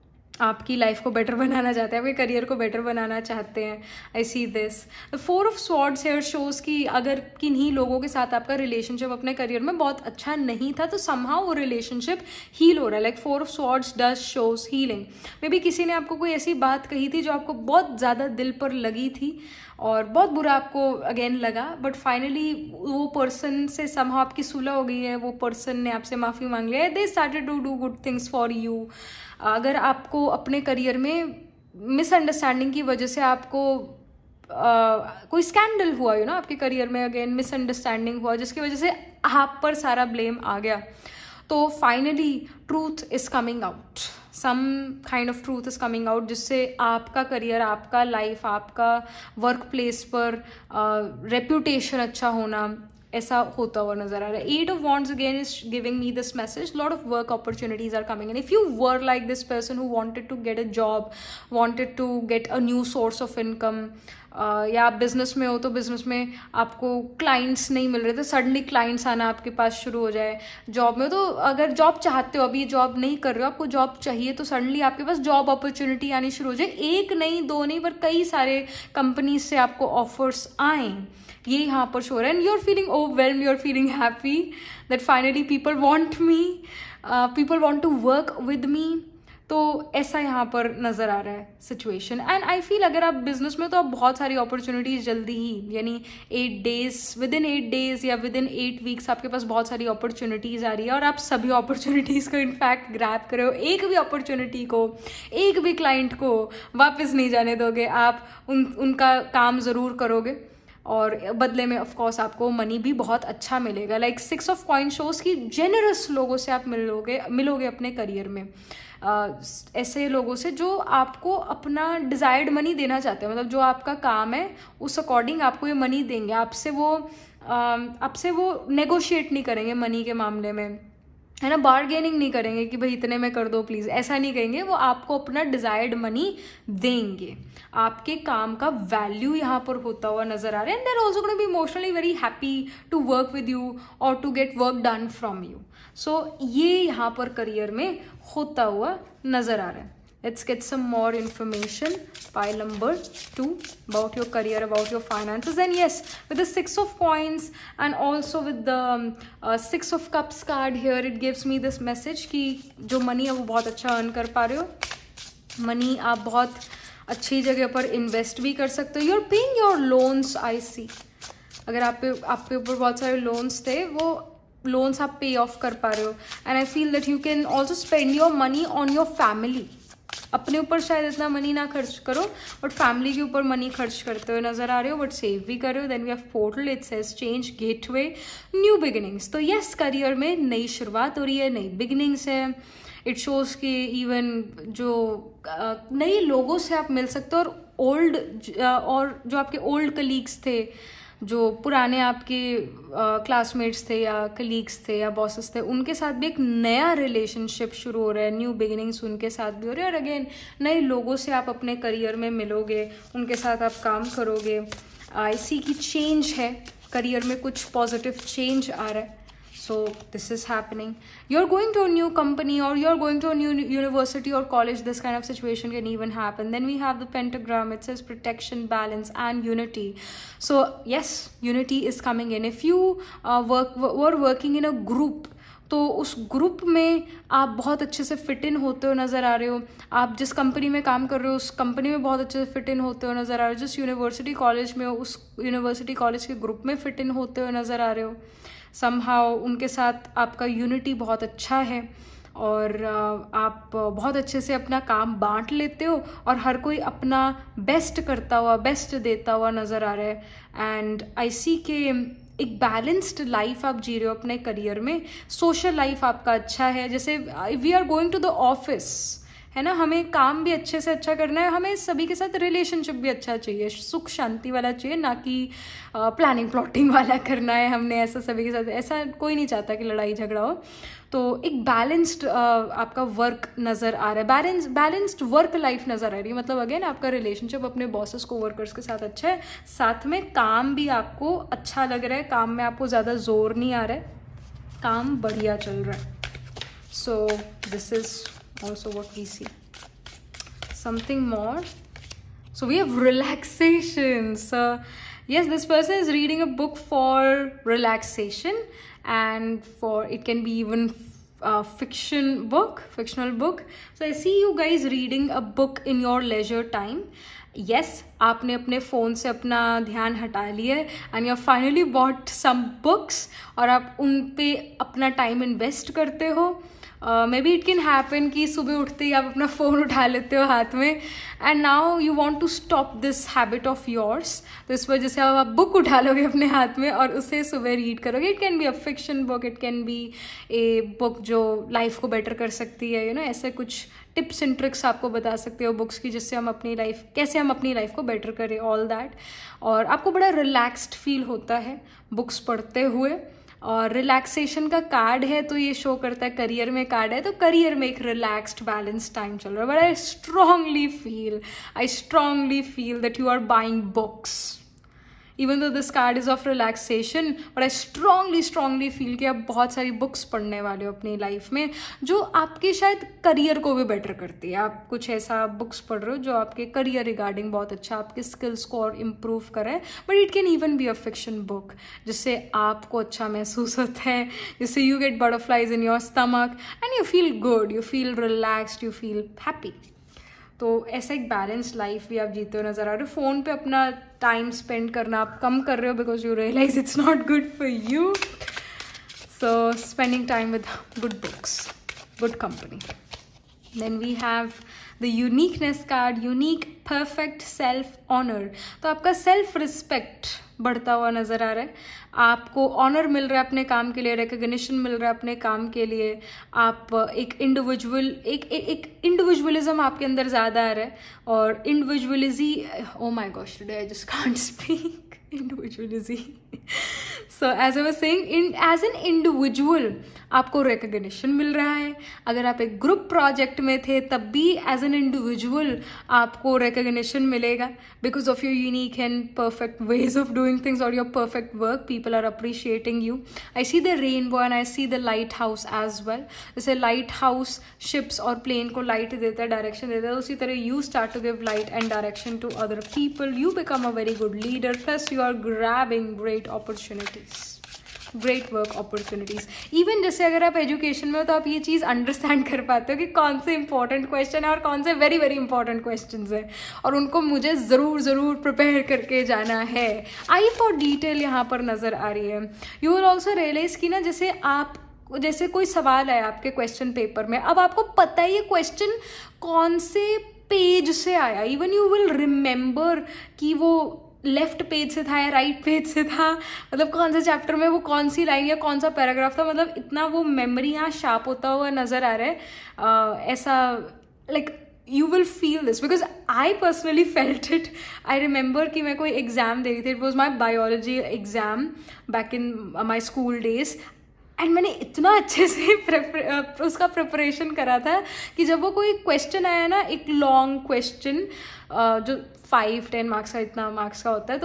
S1: आपकी लाइफ को बेटर बनाना चाहते हैं, आपके करियर को बेटर बनाना चाहते हैं. I see this. The four of swords here shows कि अगर किन्हीं लोगों के साथ आपका रिलेशनशिप अपने करियर में बहुत अच्छा नहीं था तो समहाउ वो रिलेशनशिप हील हो रहा है. Like four of swords does shows healing. Maybe किसी ने आपको कोई ऐसी बात कही थी जो आपको बहुत ज़्यादा दिल पर लगी थी और बहुत बुरा आपको अगेन लगा, बट फाइनली वो पर्सन से समहाउ आपकी सुलह हो गई है. वो पर्सन ने आपसे माफ़ी मांग लिया है. They started to do good things for you. अगर आपको अपने करियर में मिसअंडरस्टैंडिंग की वजह से आपको uh, कोई स्कैंडल हुआ यू नो आपके करियर में, अगेन मिसअंडरस्टैंडिंग हुआ जिसकी वजह से आप पर सारा ब्लेम आ गया, तो finally truth is coming out. Some kind of truth is coming out जिससे आपका करियर, आपका लाइफ, आपका वर्क प्लेस पर रेप्यूटेशन uh, अच्छा होना, ऐसा होता हुआ नजर आ रहा है। Eight of wands again is giving me this message, lot of work opportunities are coming in. If you were like this person who wanted to get a job, wanted to get a new source of income, या आप business में हो तो business में आपको clients नहीं मिल रहे थे, सडनली क्लाइंट्स आना आपके पास शुरू हो जाए। जॉब में तो अगर जॉब चाहते हो, अभी जॉब नहीं कर रहे हो, आपको जॉब चाहिए, तो सडनली आपके पास जॉब अपॉर्चुनिटी आनी शुरू हो जाए। एक नहीं, दो नहीं, पर कई सारे कंपनीज से आपको ऑफर्स आए, ये यहाँ पर शो रहा है। And you are feeling overwhelmed, you are feeling happy that finally people want me, people want to work with me. तो ऐसा यहाँ पर नजर आ रहा है सिचुएशन। एंड आई फील अगर आप बिजनेस में, तो आप बहुत सारी अपॉर्चुनिटीज जल्दी ही, यानी eight days within eight days या विद इन एट वीक्स आपके पास बहुत सारी अपॉर्चुनिटीज आ रही है, और आप सभी अपॉर्चुनिटीज को इनफैक्ट ग्रैब करे हो। एक भी अपॉर्चुनिटी को, एक भी क्लाइंट को वापस नहीं जाने दोगे, आप उन उनका काम जरूर करोगे, और बदले में ऑफ कोर्स आपको मनी भी बहुत अच्छा मिलेगा। Like six of coin shows की जेनरस लोगों से आप मिलोगे मिलोगे अपने करियर में, uh, ऐसे लोगों से जो आपको अपना डिजायर्ड मनी देना चाहते हैं, मतलब जो आपका काम है उस अकॉर्डिंग आपको ये मनी देंगे। आपसे वो uh, आपसे वो नेगोशिएट नहीं करेंगे मनी के मामले में, है ना, बार्गेनिंग नहीं करेंगे कि भाई इतने में कर दो प्लीज, ऐसा नहीं कहेंगे। वो आपको अपना डिजायर्ड मनी देंगे, आपके काम का वैल्यू यहाँ पर होता हुआ नजर आ रहा है। And they are also gonna be emotionally very happy to work with you और to get work done from you. So ये यहाँ पर करियर में होता हुआ नजर आ रहा है। Let's get some more information. Pile number two about your career, about your finances. And yes, with the six of coins and also with the um, uh, six of cups card here, it gives me this message कि जो money है वो बहुत अच्छा earn कर पा रहे हो। money आप बहुत अच्छी जगह पर invest भी कर सकते हो। You're paying your loans, I see. अगर आप पे आप पे ऊपर बहुत सारे loans थे, वो loans आप pay off कर पा रहे हो। And I feel that you can also spend your money on your family. अपने ऊपर शायद इतना मनी ना खर्च करो, बट फैमिली के ऊपर मनी खर्च करते हुए नजर आ रहे हो, बट सेव भी कर रहे हो। Then we have portal, it says change, gateway, new beginnings. तो यस, करियर में नई शुरुआत हो रही है, नई बिगिनिंग्स है। इट शोज कि इवन जो नए लोगों से आप मिल सकते हो, और ओल्ड और जो आपके ओल्ड कलीग्स थे, जो पुराने आपके क्लासमेट्स थे या कलीग्स थे या बॉसेस थे, उनके साथ भी एक नया रिलेशनशिप शुरू हो रहा है, न्यू बिगिनिंग्स उनके साथ भी हो रही है। और अगेन नए लोगों से आप अपने करियर में मिलोगे, उनके साथ आप काम करोगे। आई सी की चेंज है, करियर में कुछ पॉजिटिव चेंज आ रहा है। So this is happening. You're going to a new company or you're going to a new university or college. This kind of situation can even happen. Then we have the pentagram. It says protection, balance and unity. So yes, unity is coming in. If you uh, work were working in a group, तो उस group में आप बहुत अच्छे से fit in होते हो नजर आ रहे हो। आप जिस कंपनी में काम कर रहे हो उस कंपनी में बहुत अच्छे से फिट इन होते हो नजर आ रहे हो। जिस यूनिवर्सिटी कॉलेज में हो उस यूनिवर्सिटी कॉलेज के ग्रुप में फिट इन होते हो नजर आ रहे हो। समहाउ उनके साथ आपका यूनिटी बहुत अच्छा है, और आप बहुत अच्छे से अपना काम बांट लेते हो, और हर कोई अपना बेस्ट करता हुआ, बेस्ट देता हुआ नजर आ रहा है। एंड आई सी के एक बैलेंस्ड लाइफ आप जी रहे हो अपने करियर में। सोशल लाइफ आपका अच्छा है, जैसे we are going to the office, है ना, हमें काम भी अच्छे से अच्छा करना है, हमें सभी के साथ रिलेशनशिप भी अच्छा चाहिए, सुख शांति वाला चाहिए, ना कि प्लानिंग प्लॉटिंग वाला करना है हमने। ऐसा सभी के साथ, ऐसा कोई नहीं चाहता कि लड़ाई झगड़ा हो। तो एक बैलेंस्ड आपका वर्क नजर आ रहा है, बैलेंस बैलेंस्ड वर्क लाइफ नजर आ रही है। मतलब अगेन आपका रिलेशनशिप अपने बॉसेस को वर्कर्स के साथ अच्छा है, साथ में काम भी आपको अच्छा लग रहा है, काम में आपको ज्यादा जोर नहीं आ रहा है, काम बढ़िया चल रहा है। So this is also what we see. Something more. So we have relaxation. So yes, this person is reading a book for relaxation, and for it can be even a fiction book, fictional book. So I see you guys reading a book in your leisure time. Yes, आपने अपने phone से अपना ध्यान हटा लिया है, and you have finally bought some books, और आप उन पे अपना टाइम इन्वेस्ट करते हो। Maybe it can happen कि सुबह उठते ही आप अपना फ़ोन उठा लेते हो हाथ में, and now you want to stop this habit of yours. तो इस वजह से आप बुक उठा लोगे अपने हाथ में और उसे सुबह रीड करोगे. It can be a fiction book, it can be a book जो लाइफ को बेटर कर सकती है. यू नो ऐसे कुछ टिप्स एंड ट्रिक्स आपको बता सकते हो बुक्स की, जिससे हम अपनी लाइफ, कैसे हम अपनी लाइफ को बेटर करें, ऑल दैट. और आपको बड़ा रिलैक्स्ड फील होता है बुक्स पढ़ते हुए. और रिलैक्सेशन का कार्ड है तो ये शो करता है करियर में कार्ड है, तो करियर में एक रिलैक्स्ड बैलेंस टाइम चल रहा है. But I strongly feel I strongly feel that you are buying books. Even though this card is of relaxation, but I strongly strongly feel कि आप बहुत सारी बुक्स पढ़ने वाले हो अपनी लाइफ में जो आपके शायद करियर को भी बेटर करती है. आप कुछ ऐसा बुक्स पढ़ रहे हो जो आपके करियर रिगार्डिंग बहुत अच्छा आपके स्किल्स को और इम्प्रूव करे. But it can even be a fiction book जिससे आपको अच्छा महसूस होता है, जिससे you get butterflies in your stomach and you feel good, you feel relaxed, you feel happy. तो ऐसा एक बैलेंस लाइफ भी आप जीते हो नजर आ रहे हो. फोन पे अपना टाइम स्पेंड करना आप कम कर रहे हो because you realise it's not good for you. So spending time with good books, good company. Then we have the uniqueness card, unique, perfect, self honour. तो आपका सेल्फ रिस्पेक्ट बढ़ता हुआ नजर आ रहा है. आपको ऑनर मिल रहा है अपने काम के लिए, रिकग्निशन मिल रहा है अपने काम के लिए. आप एक इंडिविजुअल एक एक इंडिविजुअलिज्म आपके अंदर ज्यादा आ रहा है. और individuality, oh my gosh, today I just can't speak individuality. So as I was saying, in as an individual आपको रिकग्निशन मिल रहा है. अगर आप एक ग्रुप प्रोजेक्ट में थे तब भी एज एन इंडिविजुअल आपको रिकग्निशन मिलेगा because of your unique and perfect ways of doing things और your perfect work. People are appreciating you. I see the rainbow and I see the lighthouse as well. जैसे lighthouse ships और plane को light देता है, direction देता है, उसी तरह you start to give light and direction to other people. You become a very good leader. Plus you are grabbing great opportunities, great work opportunities. Even जैसे अगर आप एजुकेशन में हो तो आप ये चीज अंडरस्टैंड कर पाते हो कि कौन से इंपॉर्टेंट क्वेश्चन है और कौन से वेरी वेरी इंपॉर्टेंट क्वेश्चन है, और उनको मुझे जरूर जरूर प्रिपेयर करके जाना है. आई फॉर डिटेल यहाँ पर नजर आ रही है. यू विल ऑल्सो रियलाइज कि ना, जैसे आप जैसे कोई सवाल है आपके क्वेश्चन पेपर में, अब आपको पता है ये क्वेश्चन कौन से पेज से आया. इवन यू विल रिमेंबर कि वो लेफ्ट पेज से था या राइट पेज से था, मतलब कौन से चैप्टर में वो कौन सी लाइन या कौन सा पैराग्राफ था. मतलब इतना वो मेमोरी यहाँ शार्प होता हुआ नजर आ रहा है. uh, ऐसा like you will feel this because I personally felt it. I remember कि मैं कोई एग्जाम दे रही थी. It was my biology exam back in my school days. And मैंने इतना अच्छे से प्रेपर, उसका प्रिपरेशन करा था कि जब वो कोई क्वेश्चन आया ना, एक लॉन्ग क्वेश्चन जो फाइव टेन मार्क्स का, इतना मार्क्स का होता है,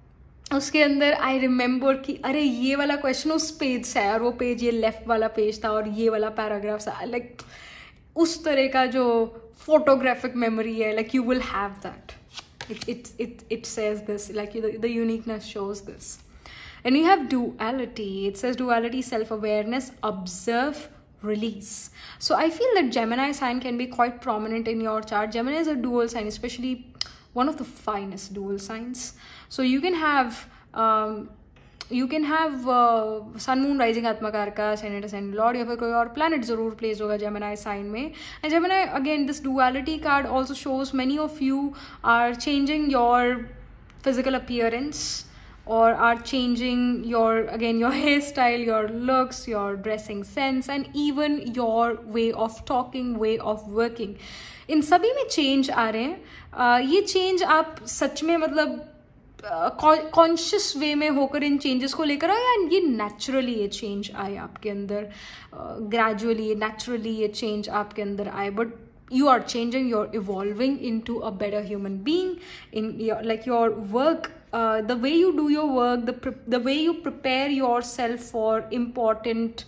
S1: तो उसके अंदर आई रिमेंबर कि अरे ये वाला क्वेश्चन उस पेज से है और वो पेज ये लेफ्ट वाला पेज था और ये वाला पैराग्राफ था. लाइक like, उस तरह का जो फोटोग्राफिक मेमोरी है, like you will have that. It it it it says this, like the uniqueness shows this. And you have duality. It says duality, self-awareness, observe, release. So I feel that Gemini sign can be quite prominent in your chart. Gemini is a dual sign, especially one of the finest dual signs. So you can have um, you can have uh, sun moon rising आत्मकारका, ascendant ascendant lord, या फिर कोई और planet जरूर place होगा Gemini sign में. And Gemini, again, this duality card also shows many of you are changing your physical appearance, or are changing your, again, your hairstyle, your looks, your dressing sense, and even your way of talking, way of working. इन सभी में change आ रहे हैं. uh, ये change आप सच में मतलब conscious uh, वे में होकर इन चेंजेस को लेकर आए, एंड ये नेचुरली ये चेंज आए आपके अंदर, ग्रेजुअली नेचुरली ये चेंज आपके अंदर आए. But you are changing, you're evolving into a better human being in your, like your work, uh, the way you do your work, the pre the way you prepare yourself for important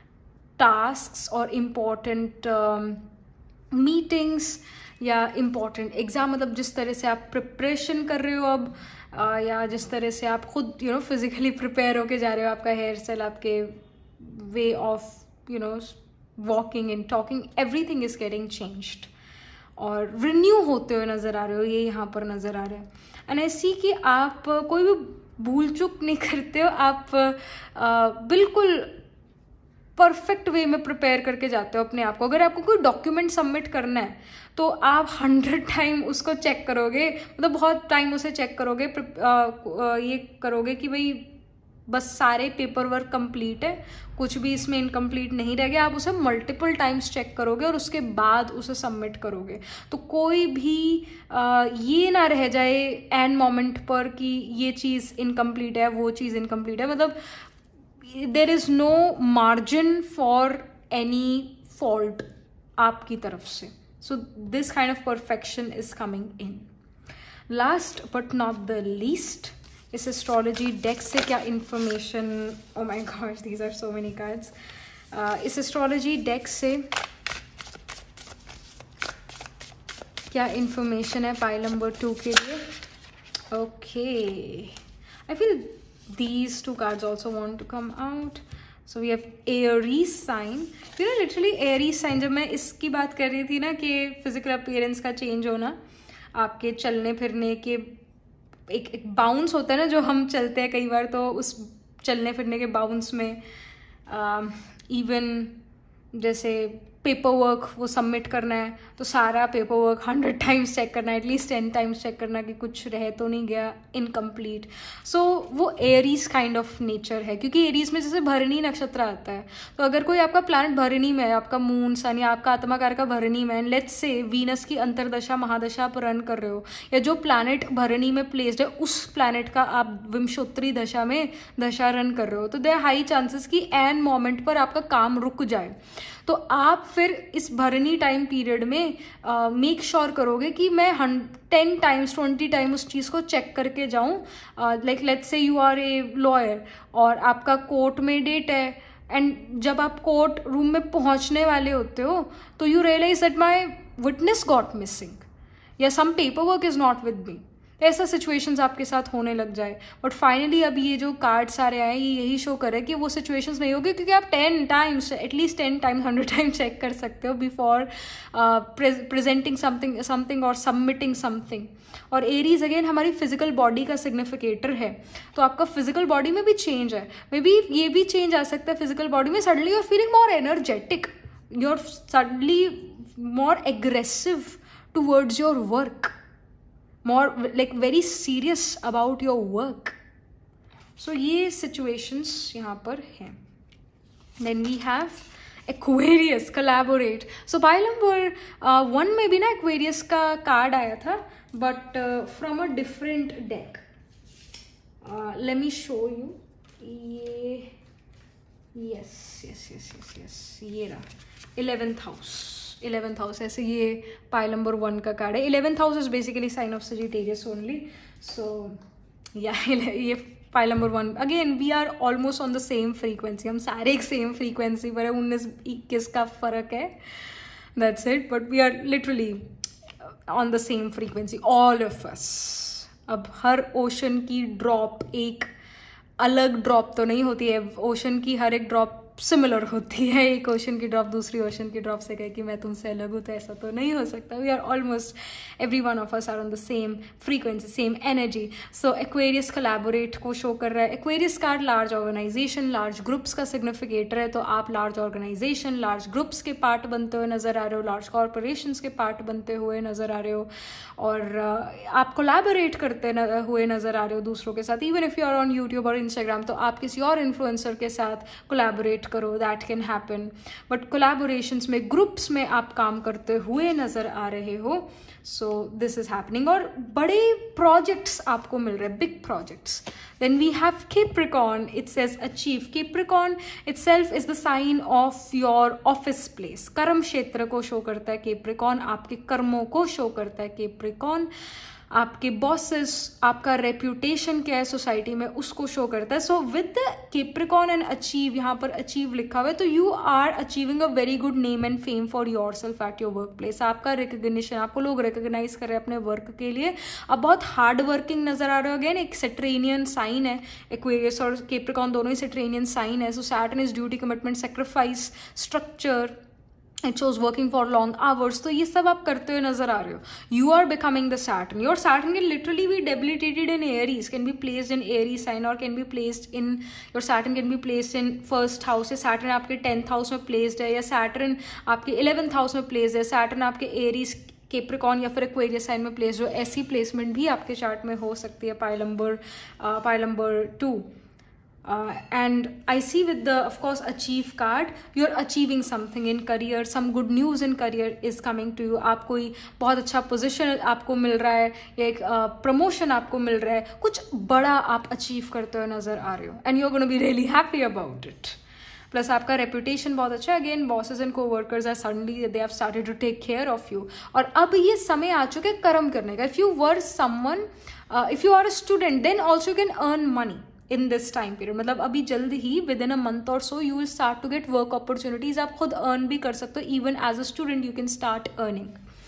S1: tasks or important um, meetings या important exam. मतलब जिस तरह से आप preparation कर रहे हो अब, uh, या जिस तरह से आप खुद you know physically prepare होके जा रहे हो, आपका hair style, आपके way of you know walking and talking, everything is getting changed. और renew होते हुए नजर आ रहे हो, ये यहाँ पर नजर आ रहा है. एंड आई सी कि आप कोई भी भूल चूक नहीं करते हो. आप uh, बिल्कुल परफेक्ट वे में प्रिपेयर करके जाते हो अपने आप को। अगर आपको कोई डॉक्यूमेंट सबमिट करना है तो आप हंड्रेड टाइम उसको चेक करोगे, मतलब बहुत टाइम उसे चेक करोगे, ये करोगे कि भाई बस सारे पेपर वर्क कंप्लीट है, कुछ भी इसमें इनकम्प्लीट नहीं रह गया। आप उसे मल्टीपल टाइम्स चेक करोगे और उसके बाद उसे सबमिट करोगे। तो कोई भी आ, ये ना रह जाए एंड मोमेंट पर कि ये चीज़ इनकम्प्लीट है, वो चीज़ इनकम्प्लीट है, मतलब there is no margin for any fault आपकी तरफ से। So this kind of perfection is coming in. Last but not the least, इस एस्ट्रोलॉजी डेक से क्या information, oh my god these are so many cards. इस astrology deck से क्या information है पाइल नंबर टू के लिए? Okay, I feel these two cards also want to come out. So we have Aries sign. You know literally Aries sign, जब मैं इसकी बात कर रही थी ना कि फिजिकल अपीयरेंस का चेंज होना, आपके चलने फिरने के एक एक बाउंस होता है ना, जो हम चलते हैं कई बार, तो उस चलने फिरने के बाउंस में इवन जैसे पेपर वर्क वो सबमिट करना है तो सारा paper work hundred times check करना है, एटलीस्ट टेन टाइम्स चेक करना कि कुछ रह तो नहीं गया इनकम्प्लीट। सो so, वो एरीज काइंड ऑफ नेचर है, क्योंकि एरीज में जैसे भरणी नक्षत्र आता है, तो अगर कोई आपका प्लैनेट भरणी में है, आपका मून सन या आपका आत्माकार का भरणी में, लेट्स से वीनस की अंतरदशा महादशा पर रन कर रहे हो, या जो प्लैनेट भरणी में प्लेस्ड है उस प्लैनेट का आप विंशोत्तरी दशा में दशा रन कर रहे हो, तो देयर हाई चांसेस कि एन मोमेंट पर आपका काम रुक जाए। तो आप फिर इस भरणी टाइम पीरियड में मेक uh, श्योर sure करोगे कि मैं टेन टाइम्स ट्वेंटी टाइम उस चीज़ को चेक करके जाऊँ। Like let's say you are a lawyer और आपका कोर्ट में डेट है, एंड जब आप कोर्ट रूम में पहुंचने वाले होते हो तो you realise that my witness got missing या some paper work is not with me. ऐसा सिचुएशंस आपके साथ होने लग जाए, बट फाइनली अब ये जो कार्ड सारे आए ये यही शो करे कि वो सिचुएशंस नहीं होगी, क्योंकि आप ten times at least ten times hundred times check कर सकते हो बिफोर प्रेजेंटिंग समथिंग समथिंग और सबमिटिंग समथिंग। और एरीज अगेन हमारी फिजिकल बॉडी का सिग्निफिकेटर है, तो आपका फिजिकल बॉडी में भी चेंज है, मे बी ये भी चेंज आ सकता है फिजिकल बॉडी में। Suddenly you are feeling more energetic, you are suddenly more aggressive towards your work, more like very serious about your work. So ये situations यहाँ पर हैं. Then we have Aquarius, collaborate. So pile number uh, one में भी ना Aquarius का card आया था, but uh, from a different deck. Uh, let me show you. ये yes yes yes yes yes ये रहा eleventh house. इलेवेंथ हाउस, ऐसे ये पाइल नंबर वन का कार्ड है। Eleventh house is basically sign of Sagittarius only. So या ये pile number one, again we are almost on the same frequency, हम सारे एक सेम फ्रीक्वेंसी पर है, उन्नीस इक्कीस का फर्क है, that's it, but we are literally on the same frequency all of us. अब हर ओशन की ड्रॉप एक अलग ड्रॉप तो नहीं होती है, ओशन की हर एक ड्रॉप सिमिलर होती है। एक ओशन की ड्रॉप दूसरी ओशन की ड्रॉप से कहे कि मैं तुमसे अलग हूँ, तो ऐसा तो नहीं हो सकता। We are almost every one of us are on the same frequency, same energy. So Aquarius collaborate को शो कर रहा है। Aquarius card large organisation, large groups का सिग्निफिकेटर है, तो आप लार्ज ऑर्गेनाइजेशन, लार्ज ग्रुप्स के पार्ट बनते हुए नजर आ रहे हो, लार्ज कॉर्पोरेशंस के पार्ट बनते हुए नजर आ रहे हो, और आप कोलैबोरेट करते हुए नजर आ रहे हो दूसरों के साथ। Even if you are on YouTube और इंस्टाग्राम, तो आप किसी और इन्फ्लुएंसर के साथ कोलैबोरेट करो, that can happen. But collaborations में, ग्रुप्स में आप काम करते हुए नजर आ रहे हो, सो दिस इज हैपनिंग। और बड़े प्रोजेक्ट्स आपको मिल रहे हैं, big projects. Then we have Capricorn, it says achieve. Capricorn itself is the sign of your office place, कर्म क्षेत्र को शो करता है कैप्रिकॉर्न, आपके कर्मों को शो करता है कैप्रिकॉर्न, आपके बॉसेस, आपका रेप्यूटेशन क्या है सोसाइटी में, उसको शो करता है। So with Capricorn and achieve, यहाँ पर अचीव लिखा हुआ है, तो you are achieving a very good name and fame for yourself at your workplace. आपका रिकग्निशन, आपको लोग रिकग्नाइज कर रहे हैं अपने वर्क के लिए। आप बहुत हार्ड वर्किंग नजर आ रहे हो। अगेन एक सेट्रेनियन साइन है, एक्वेरियस और कैप्रिकॉर्न दोनों ही सेट्रेनियन साइन है। So Saturn is duty, commitment, sacrifice, structure, it shows working for long hours, तो ये सब आप करते हुए नजर आ रहे हो. You are becoming the Saturn. Your Saturn can literally be debilitated in Aries, can be placed in Aries sign or can be placed in, your Saturn can be placed in first house. या Saturn आपके tenth house में placed है, या Saturn आपके eleventh house में placed है, Saturn आपके Aries, Capricorn या फिर Aquarius साइन में प्लेस हो. ऐसी प्लेसमेंट भी आपके चार्ट में हो सकती है. Pile number pile number two. Uh, and I see with the, of course, achieve card, you're achieving something in career, some good news in career is coming to you. आप कोई बहुत अच्छा पोजीशन आपको मिल रहा है, या एक प्रमोशन uh, आपको मिल रहा है, कुछ बड़ा आप अचीव करते हुए नजर आ रहे हो, and you're going to be really happy about it. Plus आपका रेपुटेशन बहुत अच्छा है. Again bosses and coworkers are suddenly they have started to take care of you. और अब ये समय आ चुका है कर्म करने का. If you were someone, if you are a student, then also you can earn money in this time period. मतलब अभी जल्द ही within a month or so you will start to get work opportunities. आप खुद earn भी कर सकते हो. Even as a student you can start earning.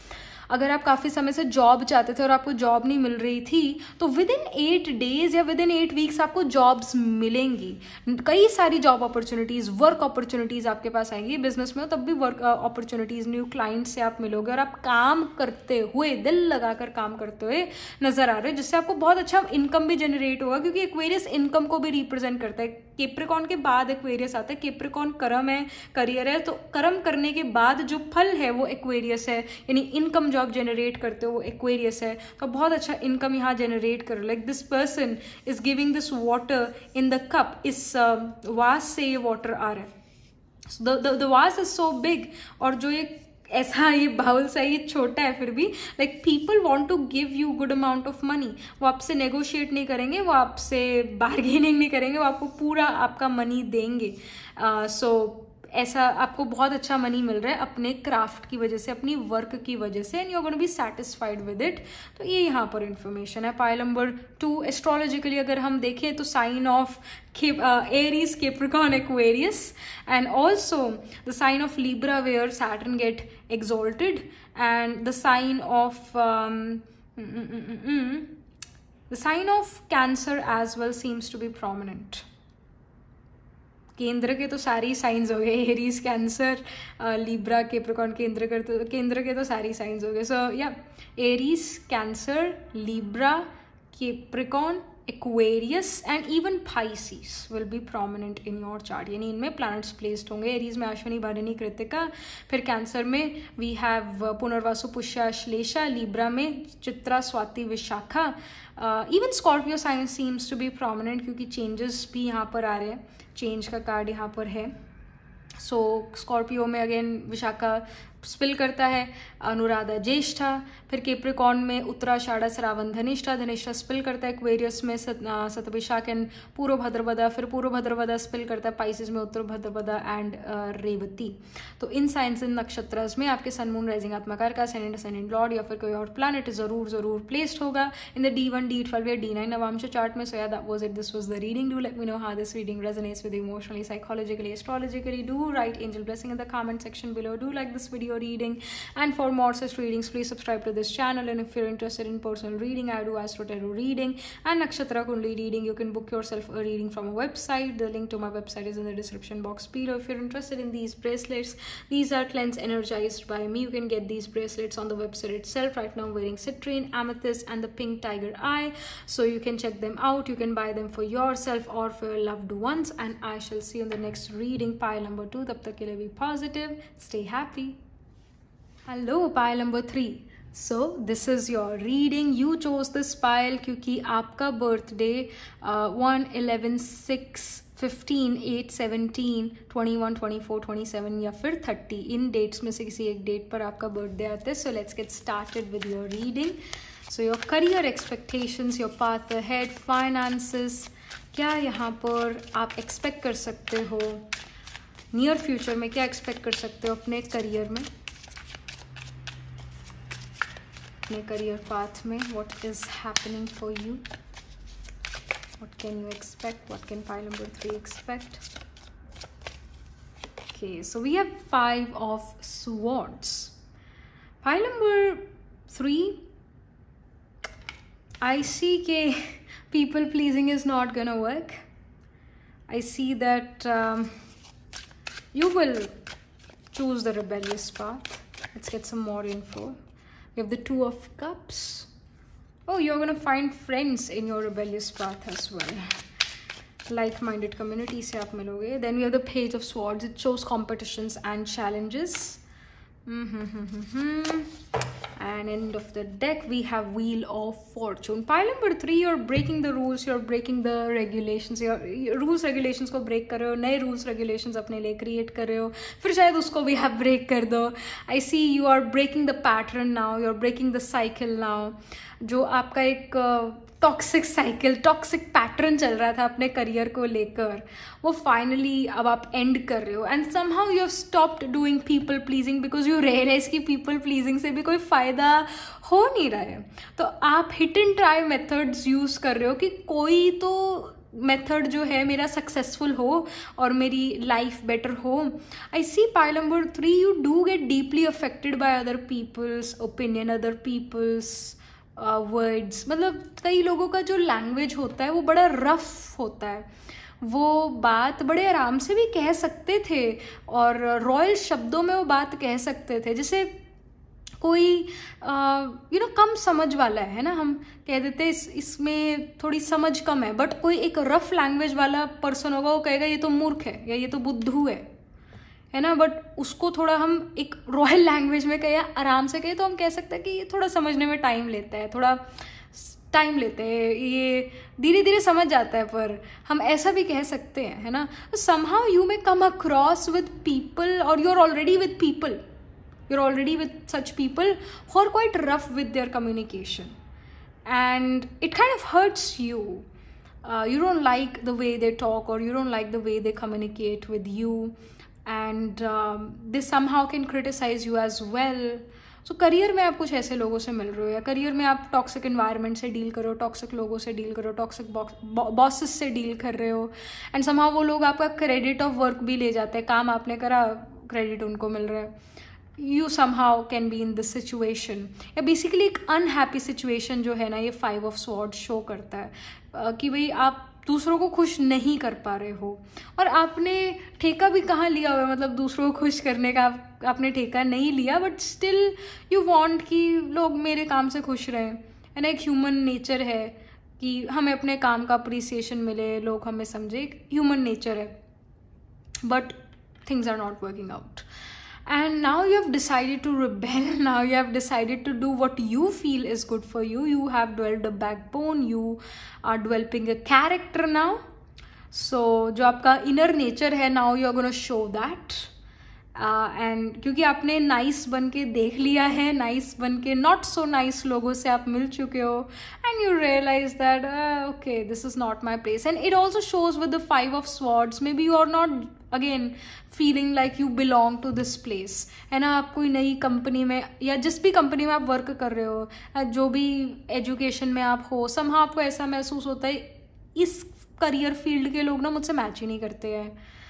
S1: अगर आप काफ़ी समय से जॉब चाहते थे और आपको जॉब नहीं मिल रही थी, तो विद इन एट डेज या विद इन एट वीक्स आपको जॉब्स मिलेंगी. कई सारी जॉब अपॉर्चुनिटीज़, वर्क अपॉर्चुनिटीज़ आपके पास आएंगी. बिजनेस में हो तब भी वर्क अपॉर्चुनिटीज़, न्यू क्लाइंट से आप मिलोगे और आप काम करते हुए, दिल लगाकर काम करते हुए नजर आ रहे हो, जिससे आपको बहुत अच्छा इनकम भी जनरेट होगा. क्योंकि एक्वेरियस इनकम को भी रिप्रेजेंट करता है. कैप्रिकॉर्न के बाद एक्वेरियस आता है. कैप्रिकॉर्न कर्म है, करियर है, तो कर्म करने के बाद जो फल है वो एक्वेरियस है. यानी इनकम जो आप जनरेट करते हो वो एक्वेरियस है. तो बहुत अच्छा इनकम यहाँ जनरेट करो. Like this person is giving this water in the cup. इस वास से ये वाटर आ रहा है. द वास इज सो बिग. और जो ये ऐसा ये बाउल सा ये छोटा है, फिर भी like people want to give you good amount of money. वो आपसे नेगोशिएट नहीं करेंगे, वो आपसे बार्गेनिंग नहीं करेंगे, वो आपको पूरा आपका मनी देंगे. सो uh, so, ऐसा आपको बहुत अच्छा मनी मिल रहा है अपने क्राफ्ट की वजह से, अपनी वर्क की वजह से, and you are gonna be satisfied with it. तो ये यहाँ पर इंफॉर्मेशन है. पाइल नंबर टू, एस्ट्रोलॉजिकली अगर हम देखें तो sign of Aries, Capricorn, Aquarius, and also the sign of Libra where Saturn get exalted, and the sign of um, mm, mm, mm, mm, mm, the sign of Cancer as well seems to be prominent. केंद्र के तो सारी science हो गए. Aries, Cancer, Libra, Capricorn, केंद्र के तो केंद्र के तो सारी साइंस हो गए. सो या Aries, Cancer, Libra, Capricorn, Aquarius and even Pisces will be prominent in your chart. यानी इनमें planets placed होंगे. एरीज में अश्विनी, भरणी, कृतिका. फिर कैंसर में we have Punarvasu, Pushya, Shlesha. Libra में Chitra, Swati, Vishakha. Even Scorpio sign seems to be prominent क्योंकि चेंजेस भी यहाँ पर आ रहे हैं. चेंज का कार्ड यहाँ पर है. सो so, स्कॉर्पियो में अगेन विशाखा स्पिल करता है, अनुराधा, ज्येष्ठा. फिर कैप्रिकॉर्न में उत्तराषाढ़ा, श्रावण, धनिष्ठा. धनिष्ठा स्पिल करता है. एक्वेरियस में सत, सतविशाख एंड पूर्व भद्रपदा. फिर पूर्व भद्रपदा स्पिल करता है. पाइसेस में उत्तर भद्रपदा एंड रेवती. तो इन साइंस, इन नक्षत्रस में आपके सन, मून, राइजिंग, आत्मकार का सेनेंट, सेनेंट लॉर्ड या फिर कोई और प्लैनेट जरूर जरूर प्लेस्ड होगा in the D one, D twelve या डी नाइन नवांश चार्ट में. सो या that was it. This was the reading. Do let me know how this reading resonates with you emotionally, psychologically, astrologically. Do write angel blessing in the comment section below. Do like this video reading, and for more such readings please subscribe to this channel. And if you're interested in personal reading, I do astro tarot reading and nakshatra kundli reading. You can book yourself a reading from a website. The link to my website is in the description box below. If you're interested in these bracelets, these are cleanse energized by me. You can get these bracelets on the website itself. Right now I'm wearing citrine, amethyst and the pink tiger eye, so you can check them out. You can buy them for yourself or for your loved ones, and I shall see you in the next reading, pile number two. Tab tak ke liye be positive, stay happy. Hello, pile number three. So this is your reading. You chose this pile क्योंकि आपका birthday uh, one, eleven, six, fifteen, eight, seventeen, twenty-one, twenty-four, twenty-seven या फिर thirty इन dates में से किसी एक date पर आपका birthday आता है. So let's get started with your reading. So your career expectations, your path ahead, finances, क्या यहाँ पर आप expect कर सकते हो near future में, क्या expect कर सकते हो अपने career में, अपने career path में. What is happening for you? What can you expect? What can pile number three expect? Okay, so we have five of swords. Pile number three, I see that people pleasing is not gonna work. I see that um, you will choose the rebellious path. Let's get some more info. We have the Two of Cups. Oh, you're gonna find friends in your rebellious path as well. Like-minded community से आप मिलोगे. Then we have the Page of Swords. It shows competitions and challenges. Mm-hmm. And end of the deck we have Wheel of Fortune. Pile number three, you're breaking the rules, you're breaking the regulations. You're rules regulations को break कर रहे हो, नए rules regulations अपने लिए create कर रहे हो, फिर शायद उसको भी आप break कर दो. I see you are breaking the pattern now, you're breaking the cycle now. जो आपका एक टॉक्सिक साइकिल, टॉक्सिक पैटर्न चल रहा था अपने करियर को लेकर, वो फाइनली अब आप एंड कर रहे हो. And somehow you have stopped doing people pleasing because you realise कि पीपल प्लीजिंग से भी कोई फायदा हो नहीं रहा है. तो आप hit and trial methods use कर रहे हो कि कोई तो मेथड जो है मेरा सक्सेसफुल हो और मेरी लाइफ बेटर हो. I see pile number three, you do get deeply affected by other people's opinion, other people's words. uh, मतलब कई लोगों का जो लैंग्वेज होता है वो बड़ा रफ होता है, वो बात बड़े आराम से भी कह सकते थे और रॉयल शब्दों में वो बात कह सकते थे. जैसे कोई यू नो कम समझ वाला है ना, हम कह देते हैं इस इसमें थोड़ी समझ कम है, बट कोई एक रफ लैंग्वेज वाला पर्सन होगा वो कहेगा ये तो मूर्ख है या ये तो बुद्धू है है ना. बट उसको थोड़ा हम एक रॉयल लैंग्वेज में कहे, आराम से कहे, तो हम कह सकते हैं कि ये थोड़ा समझने में टाइम लेता है, थोड़ा टाइम लेते हैं, ये धीरे धीरे समझ जाता है, पर हम ऐसा भी कह सकते हैं है ना. Somehow you may come across with people और you are already with people, you're already with such people who are quite rough with their communication and it kind of hurts you. Uh, you don't like the way they talk or you don't like the way they communicate with you and um, they somehow can criticize you as well. So career में आप कुछ ऐसे लोगों से मिल रहे हो या career में आप टॉक्सिक एनवायरनमेंट से डील करो, टॉक्सिक लोगों से डील करो, टॉक्सिक बॉसेस से डील कर रहे हो एंड somehow वो लोग आपका क्रेडिट ऑफ वर्क भी ले जाते हैं, काम आपने करा क्रेडिट उनको मिल रहा है. You somehow can be in this situation. या बेसिकली एक अनहैप्पी सिचुएशन जो है ना, ये फाइव ऑफ स्वॉर्ड्स शो करता है uh, कि भाई आप दूसरों को खुश नहीं कर पा रहे हो और आपने ठेका भी कहाँ लिया हुआ है, मतलब दूसरों को खुश करने का आप, आपने ठेका नहीं लिया, बट स्टिल यू वांट कि लोग मेरे काम से खुश रहें. एंड एक ह्यूमन नेचर है कि हमें अपने काम का अप्रिसिएशन मिले, लोग हमें समझे, एक ह्यूमन नेचर है. But things are not working out. And now you have decided to rebel. Now you have decided to do what you feel is good for you. You have developed a backbone. You are developing a character now. So जो आपका inner nature है, now you are going to show that. Uh, and क्योंकि आपने nice बन के देख लिया है, nice बन के not so nice लोगों से आप मिल चुके हो and you realize that uh, okay, this is not my place. And it also shows with the five of swords, maybe you are not again feeling like you belong to this place, है ना. आप कोई नई company में या जिस भी company में आप वर्क कर रहे हो, जो भी एजुकेशन में आप हो, somehow आपको ऐसा महसूस होता है इस करियर फील्ड के लोग ना मुझसे मैच ही नहीं करते हैं,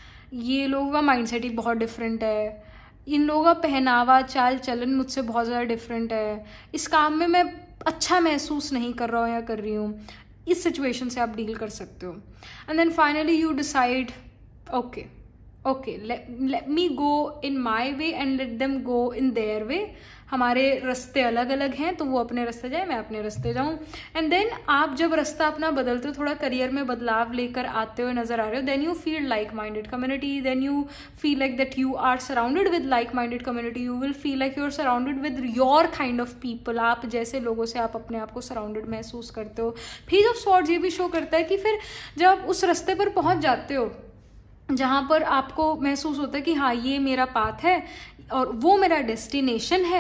S1: ये लोगों का माइंडसेट ही बहुत डिफरेंट है, इन लोगों का पहनावा चाल चलन मुझसे बहुत ज़्यादा डिफरेंट है, इस काम में मैं अच्छा महसूस नहीं कर रहा हूँ या कर रही हूँ. इस सिचुएशन से आप डील कर सकते हो. And then finally you decide okay okay let me go in my way and let them go in their way. हमारे रास्ते अलग अलग हैं तो वो अपने रास्ते जाए, मैं अपने रास्ते जाऊँ. एंड देन आप जब रास्ता अपना बदलते हो, थोड़ा करियर में बदलाव लेकर आते हुए नजर आ रहे हो, then you feel like minded community, then you feel like that you are surrounded with like minded community, you will feel like you are surrounded with your kind of people. आप जैसे लोगों से आप अपने आप को सराउंडेड महसूस करते हो. पेज ऑफ स्वॉर्ड्स ये भी शो करता है कि फिर जब आप उस रास्ते पर पहुंच जाते हो जहाँ पर आपको महसूस होता है कि हाँ ये मेरा पाथ है और वो मेरा डेस्टिनेशन है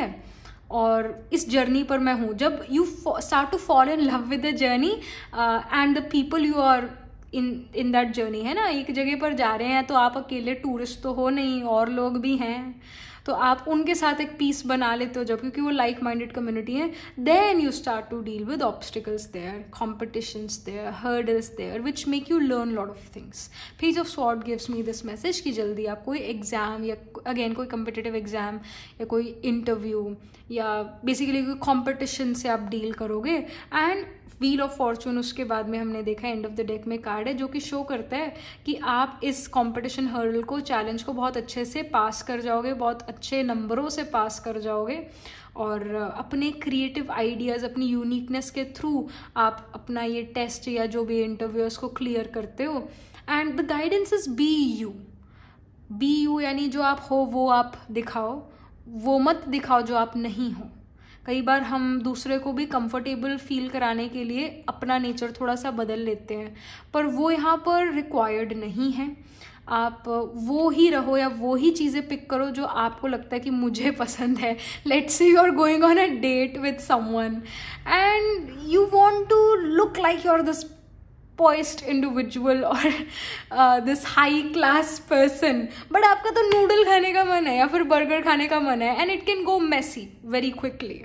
S1: और इस जर्नी पर मैं हूँ. जब you start to fall in love with the journey and the people you are in in that journey, है ना. एक जगह पर जा रहे हैं तो आप अकेले टूरिस्ट तो हो नहीं, और लोग भी हैं, तो आप उनके साथ एक पीस बना लेते हो जब, क्योंकि वो लाइक माइंडेड कम्युनिटी है. Then you start to deal with obstacles there, competitions there, hurdles there, which make you learn lot of things. Page of sword gives me this message कि जल्दी आप कोई एग्जाम या अगेन कोई competitive exam या कोई interview या basically कोई कॉम्पिटिशन से आप डील करोगे एंड व्हील ऑफ फॉर्चून उसके बाद में हमने देखा एंड ऑफ द डेक में कार्ड है जो कि शो करता है कि आप इस कंपटीशन हर्डल को, चैलेंज को बहुत अच्छे से पास कर जाओगे, बहुत अच्छे नंबरों से पास कर जाओगे और अपने क्रिएटिव आइडियाज़, अपनी यूनिकनेस के थ्रू आप अपना ये टेस्ट या जो भी इंटरव्यूअर्स को क्लियर करते हो। And the guidance is be you, be you यानी जो आप हो वो आप दिखाओ, वो मत दिखाओ जो आप नहीं हो। कई बार हम दूसरे को भी कंफर्टेबल फील कराने के लिए अपना नेचर थोड़ा सा बदल लेते हैं, पर वो यहाँ पर रिक्वायर्ड नहीं है। आप वो ही रहो या वो ही चीज़ें पिक करो जो आपको लगता है कि मुझे पसंद है। Let's say you are going on a date with someone and you want to look like you are this poised individual or uh, this high class person, but आपका तो नूडल खाने का मन है या फिर बर्गर खाने का मन है and it can go messy very quickly.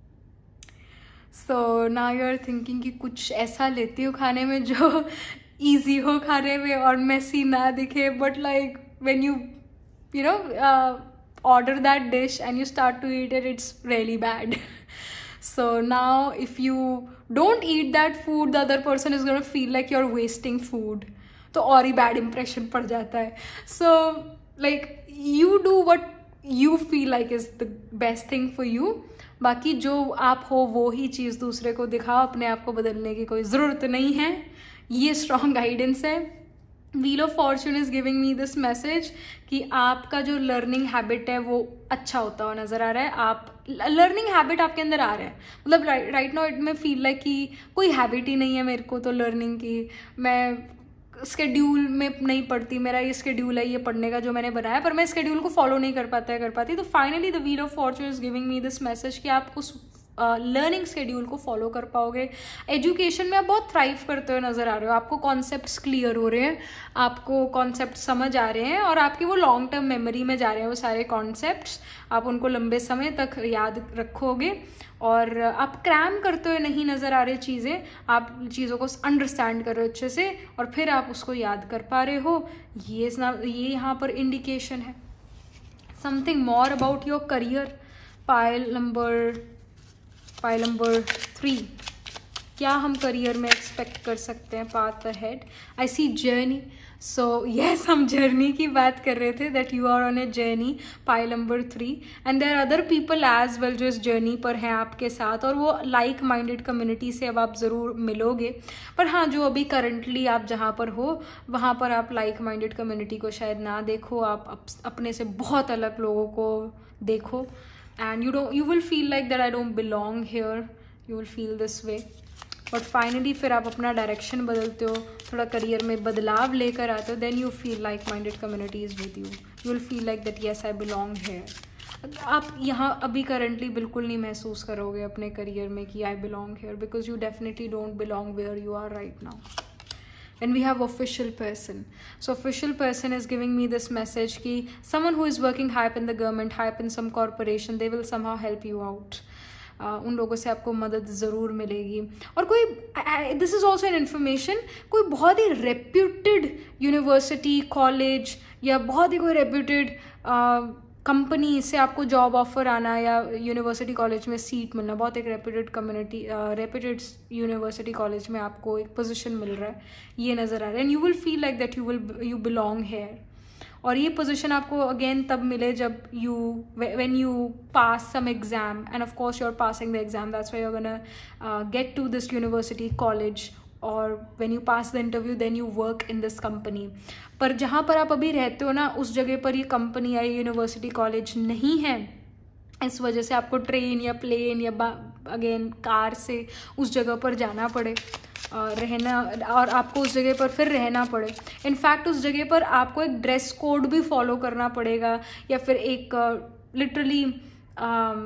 S1: So now you are thinking कि कुछ ऐसा लेती हूँ खाने में जो easy हो खाने में और messy ना दिखे, but like when you you know uh, order that dish and you start to eat it, it's really bad. So now if you don't eat that food, the other person is going to feel like you're wasting food. तो और ही bad impression पड़ जाता है. So like you do what you feel like is the best thing for you. बाकी जो आप हो वो ही चीज़ दूसरे को दिखाओ, अपने आप को बदलने की कोई ज़रूरत नहीं है. ये strong guidance है. Wheel of fortune is giving me this message कि आपका जो लर्निंग हैबिट है वो अच्छा होता हुआ नजर आ रहा है. आप लर्निंग हैबिट आपके अंदर आ रहा है, मतलब राइट नाउ इट में फील लाइक कि कोई हैबिट ही नहीं है मेरे को तो लर्निंग की. मैं स्केड्यूल में नहीं पढ़ती, मेरा ये स्केड्यूल है ये पढ़ने का जो मैंने बनाया, पर मैं स्केड्यूल को फॉलो नहीं कर पाता है कर पाती. तो finally the wheel of fortune is giving me this message कि आप उस लर्निंग uh, शेड्यूल को फॉलो कर पाओगे. एजुकेशन में आप बहुत थ्राइव करते हुए नजर आ रहे हो. आपको कॉन्सेप्ट्स क्लियर हो रहे हैं, आपको कॉन्सेप्ट समझ आ रहे हैं और आपकी वो लॉन्ग टर्म मेमोरी में जा रहे हैं वो सारे कॉन्सेप्ट्स. आप उनको लंबे समय तक याद रखोगे और आप क्रैम करते हुए नहीं नजर आ रहे चीज़ें. आप चीज़ों को अंडरस्टैंड कर रहे हो अच्छे से और फिर आप उसको याद कर पा रहे हो. ये ये यहाँ पर इंडिकेशन है. Something more about your career. Pile number pile number three, क्या हम करियर में एक्सपेक्ट कर सकते हैं path ahead. I see journey. So yes, हम जर्नी की बात कर रहे थे, that you are on a journey. Pile number three and there other people as well जो इस जर्नी पर हैं आपके साथ, और वो लाइक माइंडेड कम्युनिटी से अब आप ज़रूर मिलोगे. पर हाँ, जो अभी करंटली आप जहाँ पर हो वहाँ पर आप लाइक माइंडेड कम्युनिटी को शायद ना देखो, आप अप, अपने से बहुत अलग लोगों को देखो. And you don't, you will feel like that I don't belong here. You will feel this way. But finally फिर आप अपना डायरेक्शन बदलते हो, थोड़ा करियर में बदलाव लेकर आते हो. Then you feel like-minded community is with you. You will feel like that yes I belong here. आप यहाँ अभी करंटली बिल्कुल नहीं महसूस करोगे अपने करियर में कि I belong here, because you definitely don't belong where you are right now. And we have official person. So official person is giving me this message कि someone who is working high up in the government, high up in some corporation, they will somehow help you out. uh, उन लोगों से आपको मदद ज़रूर मिलेगी. और कोई, this is also an information, कोई बहुत ही रेप्यूटेड यूनिवर्सिटी, कॉलेज या बहुत ही कोई रेप्यूटेड कंपनी से आपको जॉब ऑफर आना या यूनिवर्सिटी कॉलेज में सीट मिलना, बहुत एक reputed community reputed university college में आपको एक पोजीशन मिल रहा है, ये नज़र आ रहा है. And you will feel like that you will you belong here. और ये पोजीशन आपको अगेन तब मिले जब you when you pass some exam, and of course you are passing the exam, that's why you are gonna get to this university college. और when you pass the interview then you work in this company. पर जहाँ पर आप अभी रहते हो ना, उस जगह पर ये कंपनी या यूनिवर्सिटी कॉलेज नहीं है. इस वजह से आपको ट्रेन या प्लेन या अगेन कार से उस जगह पर जाना पड़े, रहना, और आपको उस जगह पर फिर रहना पड़े. इनफैक्ट उस जगह पर आपको एक ड्रेस कोड भी फॉलो करना पड़ेगा, या फिर एक लिटरली uh,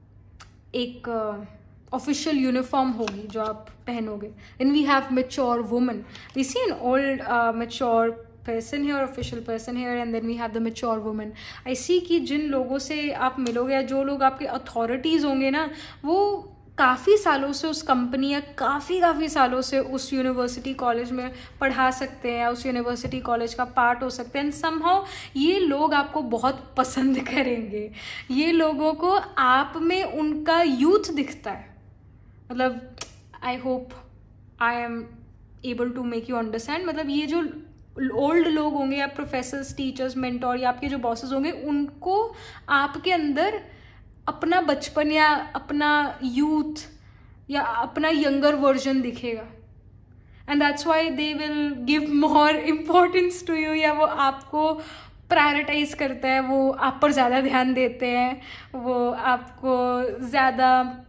S1: एक ऑफिशियल uh, यूनिफॉर्म होगी जो आप पहनोगे. Then we have mature woman. We see an old mature person here, official person here, and then we have the mature woman. I see कि जिन लोगों से आप मिलोगे या जो लोग आपके अथॉरिटीज होंगे ना, वो काफ़ी सालों से उस कंपनी या काफ़ी काफ़ी सालों से उस यूनिवर्सिटी कॉलेज में पढ़ा सकते हैं या उस यूनिवर्सिटी कॉलेज का पार्ट हो सकते हैं. एंड समहाउ ये लोग आपको बहुत पसंद करेंगे. ये लोगों को आप में उनका यूथ दिखता है. मतलब I hope I am able to make you understand. मतलब ये जो ओल्ड लोग होंगे या प्रोफेसर्स, टीचर्स, मेंटोर या आपके जो बॉसेस होंगे, उनको आपके अंदर अपना बचपन या अपना यूथ या अपना यंगर वर्जन दिखेगा. And that's why they will give more importance to you, या वो आपको प्रायोरिटाइज करते हैं, वो आप पर ज़्यादा ध्यान देते हैं, वो आपको ज़्यादा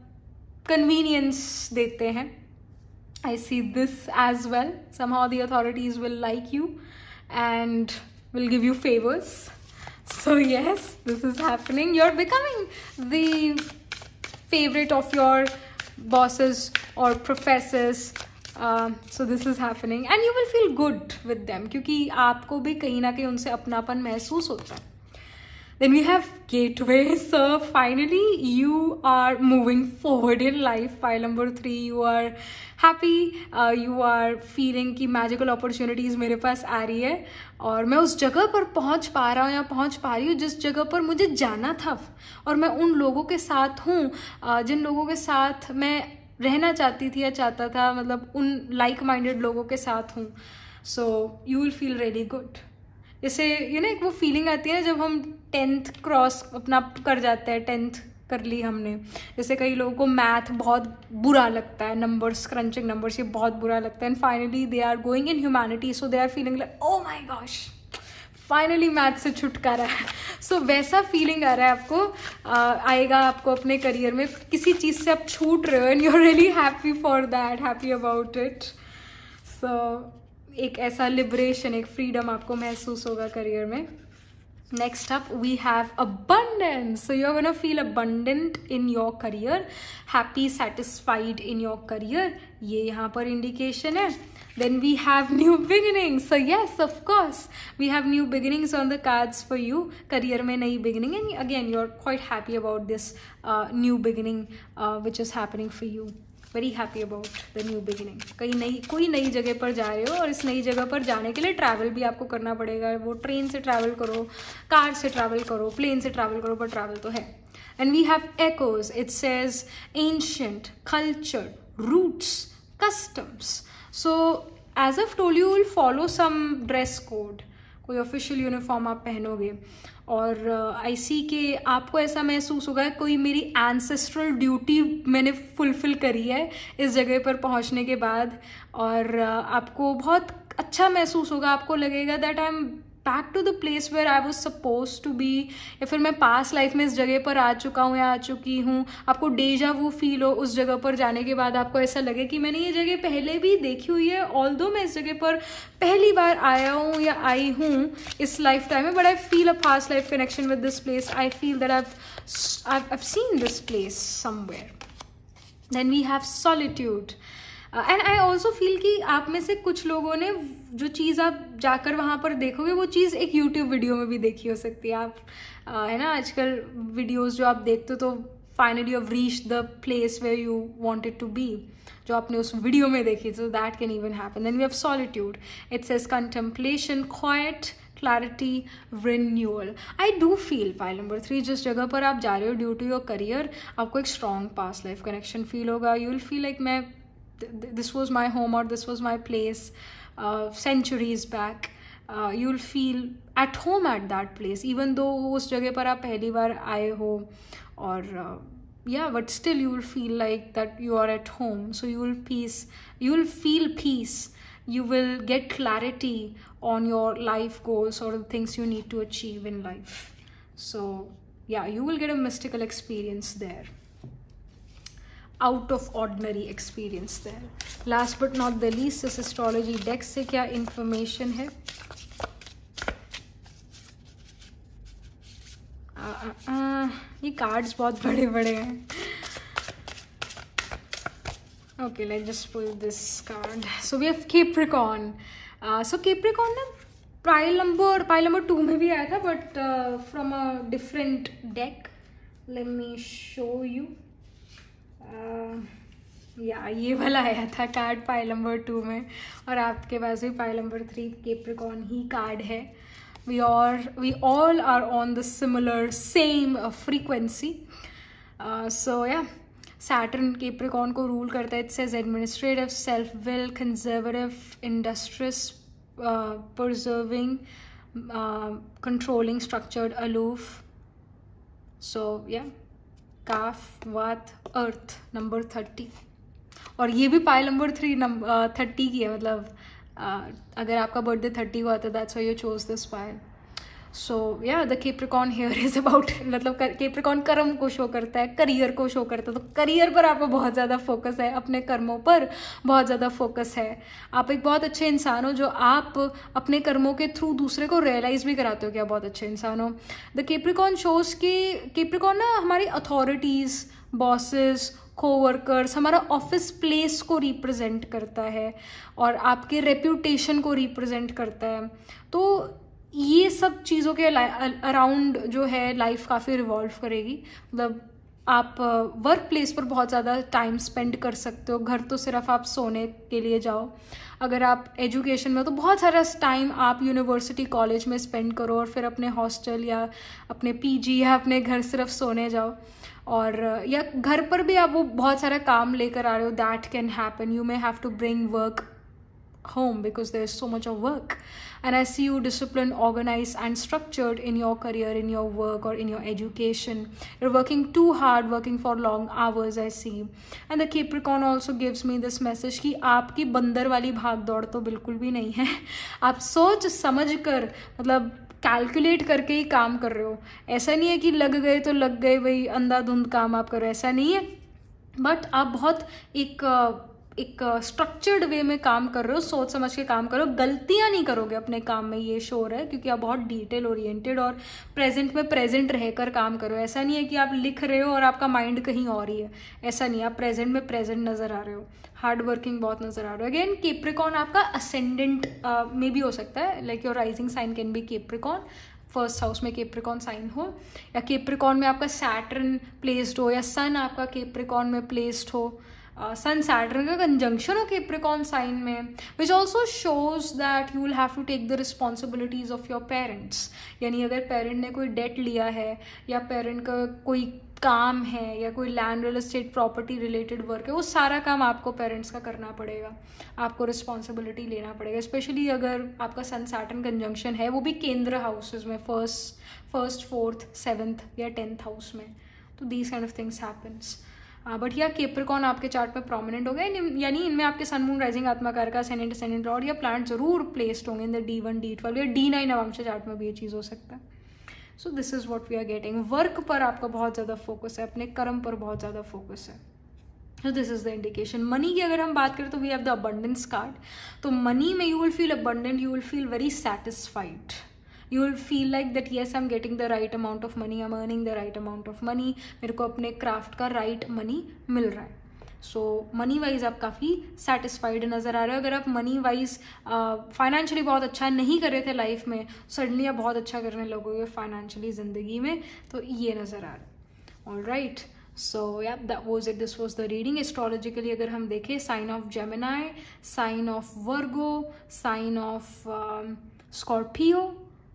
S1: कन्वीनियंस देते हैं. I see this as well. Somehow the authorities will like you and will give you favors. So yes, this is happening. You're becoming the favorite of your bosses or professors. Uh, so this is happening and you will feel good with them क्योंकि आपको भी कहीं ना कहीं उनसे अपनापन महसूस होता है. Then we have gateway. So finally you are moving forward in life. File number three, you are happy. Uh, you are feeling कि magical opportunities मेरे पास आ रही है और मैं उस जगह पर पहुंच पा रहा हूँ या पहुंच पा रही हूँ जिस जगह पर मुझे जाना था, और मैं उन लोगों के साथ हूँ uh, जिन लोगों के साथ मैं रहना चाहती थी या चाहता था, मतलब उन लाइक माइंडेड लोगों के साथ हूँ. So you will feel really good. जैसे यू नो एक वो फीलिंग आती है जब हम टेंथ क्रॉस अपना कर जाते हैं, टेंथ कर ली हमने. जैसे कई लोगों को मैथ बहुत बुरा लगता है, नंबर्स, क्रंचिंग नंबर्स, ये बहुत बुरा लगता है, and finally they are going in humanity, so they are feeling like oh my gosh, finally math से छुटकारा है. सो so, वैसा फीलिंग आ रहा है आपको, uh, आएगा आपको अपने करियर में. किसी चीज़ से आप छूट रहे हो and you are really happy for that, happy about it. So एक ऐसा लिबरेशन, एक फ्रीडम आपको महसूस होगा करियर में. Next up we have abundance. So you're gonna feel abundant in your career, happy, satisfied in your career. ये यहाँ पर indication है. Then we have new beginnings. So yes, of course, we have new beginnings on the cards for you. Career में नई beginning, and again you're quite happy about this uh, new beginning uh, which is happening for you. Very happy about the new beginning. कहीं नई कोई नई जगह पर जा रहे हो और इस नई जगह पर जाने के लिए ट्रैवल भी आपको करना पड़ेगा. वो ट्रेन से ट्रैवल करो, कार से ट्रैवल करो, प्लेन से ट्रैवल करो, पर ट्रैवल तो है. And we have echoes. It says ancient, culture, roots, customs. So as I told you will follow some dress code. कोई ऑफिशियल यूनिफॉर्म आप पहनोगे और आई सी के आपको ऐसा महसूस होगा कोई मेरी एंसेस्ट्रल ड्यूटी मैंने फुलफिल करी है इस जगह पर पहुंचने के बाद, और uh, आपको बहुत अच्छा महसूस होगा. आपको लगेगा that I am back to the place where I was suppose to be, या फिर मैं पास लाइफ में इस जगह पर आ चुका हूँ या आ चुकी हूँ. आपको डेजा वो फील हो उस जगह पर जाने के बाद. आपको ऐसा लगे कि मैंने ये जगह पहले भी देखी हुई है, ऑल्दो मैं इस जगह पर पहली बार आया हूँ या आई हूँ इस लाइफ टाइम में, but I feel a past life connection with this place. I feel that I have seen this place somewhere. Then we have solitude. And I also feel कि आप में से कुछ लोगों ने जो चीज़ आप जाकर वहाँ पर देखोगे वो चीज़ एक यूट्यूब वीडियो में भी देखी हो सकती है. आप uh, है ना, आजकल वीडियोस जो आप देखते हो तो finally you have reached the place where you wanted to be, जो आपने उस वीडियो में देखी. So that can even happen. Then we have solitude. It says contemplation, quiet, clarity, renewal. I do feel pile number three, जिस जगह पर आप जा रहे हो ड्यू टू योर करियर, आपको एक strong past life connection feel होगा. यू विल फील लाइक मैं this was my home or this was my place uh, centuries back. uh, you'll feel at home at that place even though उस जगह पर आप पहली बार आए हो, और uh, yeah, but still you will feel like that you are at home. So you will peace, you will feel peace, you will get clarity on your life goals or the things you need to achieve in life. So yeah, you will get a mystical experience there, out of ordinary experience there. Last but not the least, इस astrology deck से क्या information है. आ, आ, आ, ये cards बहुत बड़े बड़े हैं. Okay, let's just pull this card. So we have Capricorn. So Capricorn ना pile number pile number two में भी आया था, but from a different deck. Let me show you. या uh, ये वाला आया था कार्ड पाइल नंबर टू में, और आपके पास भी पाइल नंबर थ्री कैप्रिकॉर्न ही कार्ड है. We are we all are on the similar same frequency. So या सैटर्न कैप्रिकॉर्न को रूल करता है. It says administrative, self will, conservative, industrious, preserving, uh, controlling, structured, aloof. So yeah, Kaf, Vat, Earth, number thirty. और ये भी pile number three number thirty की है, मतलब uh, अगर आपका बर्थडे थर्टी हुआ था, that's why you chose this pile. So या the Capricorn here is about, मतलब कैप्रिकॉर्न कर्म को शो करता है, करियर को शो करता है. तो करियर पर आपको बहुत ज़्यादा फोकस है, अपने कर्मों पर बहुत ज़्यादा फोकस है. आप एक बहुत अच्छे इंसान हो जो आप अपने कर्मों के थ्रू दूसरे को रियलाइज भी कराते हो कि आप बहुत अच्छे इंसान हो. द कैप्रिकॉर्न शोज कि कैप्रिकॉर्न ना हमारी अथॉरिटीज़, बॉसेस, कोवर्कर्स, हमारा ऑफिस प्लेस को रिप्रेजेंट करता है और आपके रेप्यूटेशन को रिप्रेजेंट करता है. तो ये सब चीज़ों के अराउंड जो है लाइफ काफ़ी रिवॉल्व करेगी. मतलब आप वर्क प्लेस पर बहुत ज़्यादा टाइम स्पेंड कर सकते हो. घर तो सिर्फ आप सोने के लिए जाओ. अगर आप एजुकेशन में हो तो बहुत सारा टाइम आप यूनिवर्सिटी कॉलेज में स्पेंड करो और फिर अपने हॉस्टल या अपने पीजी या अपने घर सिर्फ सोने जाओ. और या घर पर भी आप वो बहुत सारा काम लेकर आ रहे हो. That can happen. You may have to bring work home because there is so much of work, and I see you disciplined, organized and structured in your career, in your work or in your education. You're working too hard, working for long hours, I see. And the Capricorn also gives me this message कि आपकी बंदर वाली भाग दौड़ तो बिल्कुल भी नहीं है. आप सोच समझ कर, मतलब कैलकुलेट करके ही काम कर रहे हो. ऐसा नहीं है कि लग गए तो लग गए, वही अंधाधुंध काम आप करो, ऐसा नहीं है. बट आप बहुत एक एक स्ट्रक्चर्ड वे में काम कर रहे हो, सोच समझ के काम करो, गलतियां नहीं करोगे अपने काम में, ये श्योर है, क्योंकि आप बहुत डिटेल ओरिएंटेड और प्रेजेंट में प्रेजेंट रहकर काम करो. ऐसा नहीं है कि आप लिख रहे हो और आपका माइंड कहीं और ही है, ऐसा नहीं. आप प्रेजेंट में प्रेजेंट नजर आ रहे हो, हार्ड वर्किंग बहुत नजर आ रहे हो. अगेन कैप्रिकॉर्न आपका असेंडेंट में भी हो सकता है, like your rising sign can be Capricorn, first house में कैप्रिकॉर्न साइन हो, या कैप्रिकॉर्न में आपका सैटर्न प्लेस्ड हो, या सन आपका कैप्रिकॉर्न में प्लेस्ड हो, सन सैटर्न का कंजंक्शन हो कैप्रिकॉर्न साइन में, which also shows that you will have to take the responsibilities of your parents. यानी अगर पेरेंट ने कोई डेट लिया है, या पेरेंट का कोई काम है, या कोई land real estate property related work है, वो सारा काम आपको पेरेंट्स का करना पड़ेगा, आपको रिस्पॉन्सिबिलिटी लेना पड़ेगा. स्पेशली अगर आपका सन सैटर्न कंजंक्शन है, वो भी केंद्र हाउसेज में, फर्स्ट फर्स्ट फोर्थ सेवेंथ या टेंथ हाउस में. तो these kind of things happens. But या कैप्रिकॉर्न आपके चार्ट में प्रोमिनेंट हो गए, यानी इनमें आपके सन मून राइजिंग आत्माकार का असेंडेंट असेंडेंट लॉर्ड या प्लैनेट जरूर प्लेस्ड होंगे in the D one D twelve या डी नाइन नवंश चार्ट में भी ये चीज़ हो सकता है. So this is what we are getting. Work पर आपका बहुत ज़्यादा फोकस है, अपने कर्म पर बहुत ज़्यादा फोकस है. So this is the indication. Money की अगर हम बात करें तो we have the abundance card. तो मनी में you will feel abundant, you will feel very satisfied. You will feel like that yes, I'm getting the right amount of money, I'm earning the right amount of money. मेरे को अपने craft का right money मिल रहा है. सो money wise आप काफ़ी satisfied नज़र आ रहे हो. अगर आप मनी वाइज फाइनेंशियली बहुत अच्छा नहीं कर रहे थे लाइफ में, सडनली आप बहुत अच्छा करने लगोगे फाइनेंशियली ज़िंदगी में, तो ये नज़र आ रहा है. ऑल राइट, सो या that was it. This was the reading. Astrologically अगर हम देखें, sign of Gemini, sign of Virgo, sign of Scorpio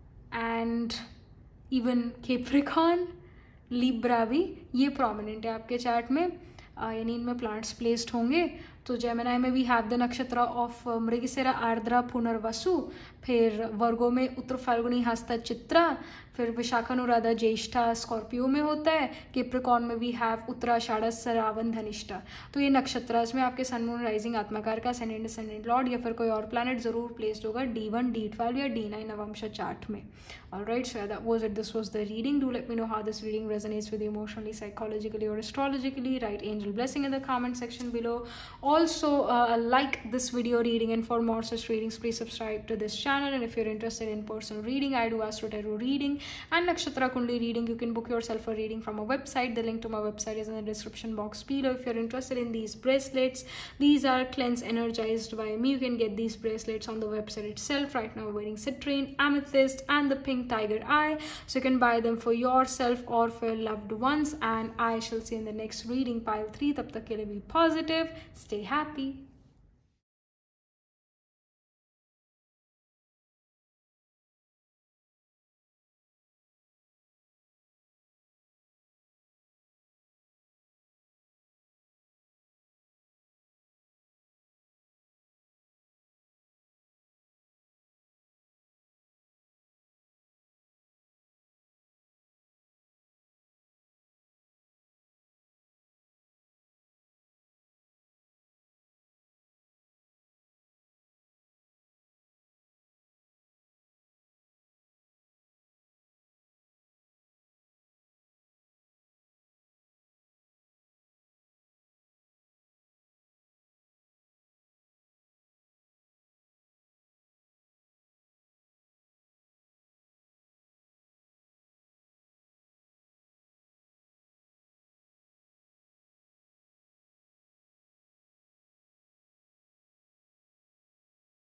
S1: and even Capricorn, Libra भी ये प्रोमिनेंट है आपके चार्ट में, यानी इनमें प्लांट्स प्लेस्ड होंगे. तो जेमिनाई में वी हैव द नक्षत्र ऑफ मृगशिरा, आर्द्रा, पुनर्वसु. फिर वर्गो में उत्तर फाल्गुनी, हस्ता, चित्रा. फिर विशाखा, अनुराधा, ज्येष्ठा स्कॉर्पियो में होता है. कैप्रिकॉर्न में वी हैव उत्तराषाढ़, श्रावण, धनिष्ठा. तो ये नक्षत्र में आपके सन मून राइजिंग आत्माकार का असेंडेंट असेंडेंट लॉर्ड या फिर कोई और प्लैनेट जरूर प्लेस्ड होगा डी वन डी ट्वेल्व या डी नाइन नवंश चार्ट में. Alright, so that was it. This was the reading. Do let me know how this reading resonates with you emotionally, psychologically or astrologically. Write angel blessing in the comment section below. Also uh, like this video reading, and for more such readings please subscribe to this channel. And if you're interested in personal reading, I do astro tarot reading and nakshatra kundli reading. You can book yourself a reading from a website. The link to my website is in the description box below. If you're interested in these bracelets, these are cleansed energized by me. You can get these bracelets on the website itself. Right now we're wearing citrine, amethyst and the pink tiger eye, so you can buy them for yourself or for your loved ones. And I shall see you in the next reading, pile three. Tab tak ke liye be positive, stay happy.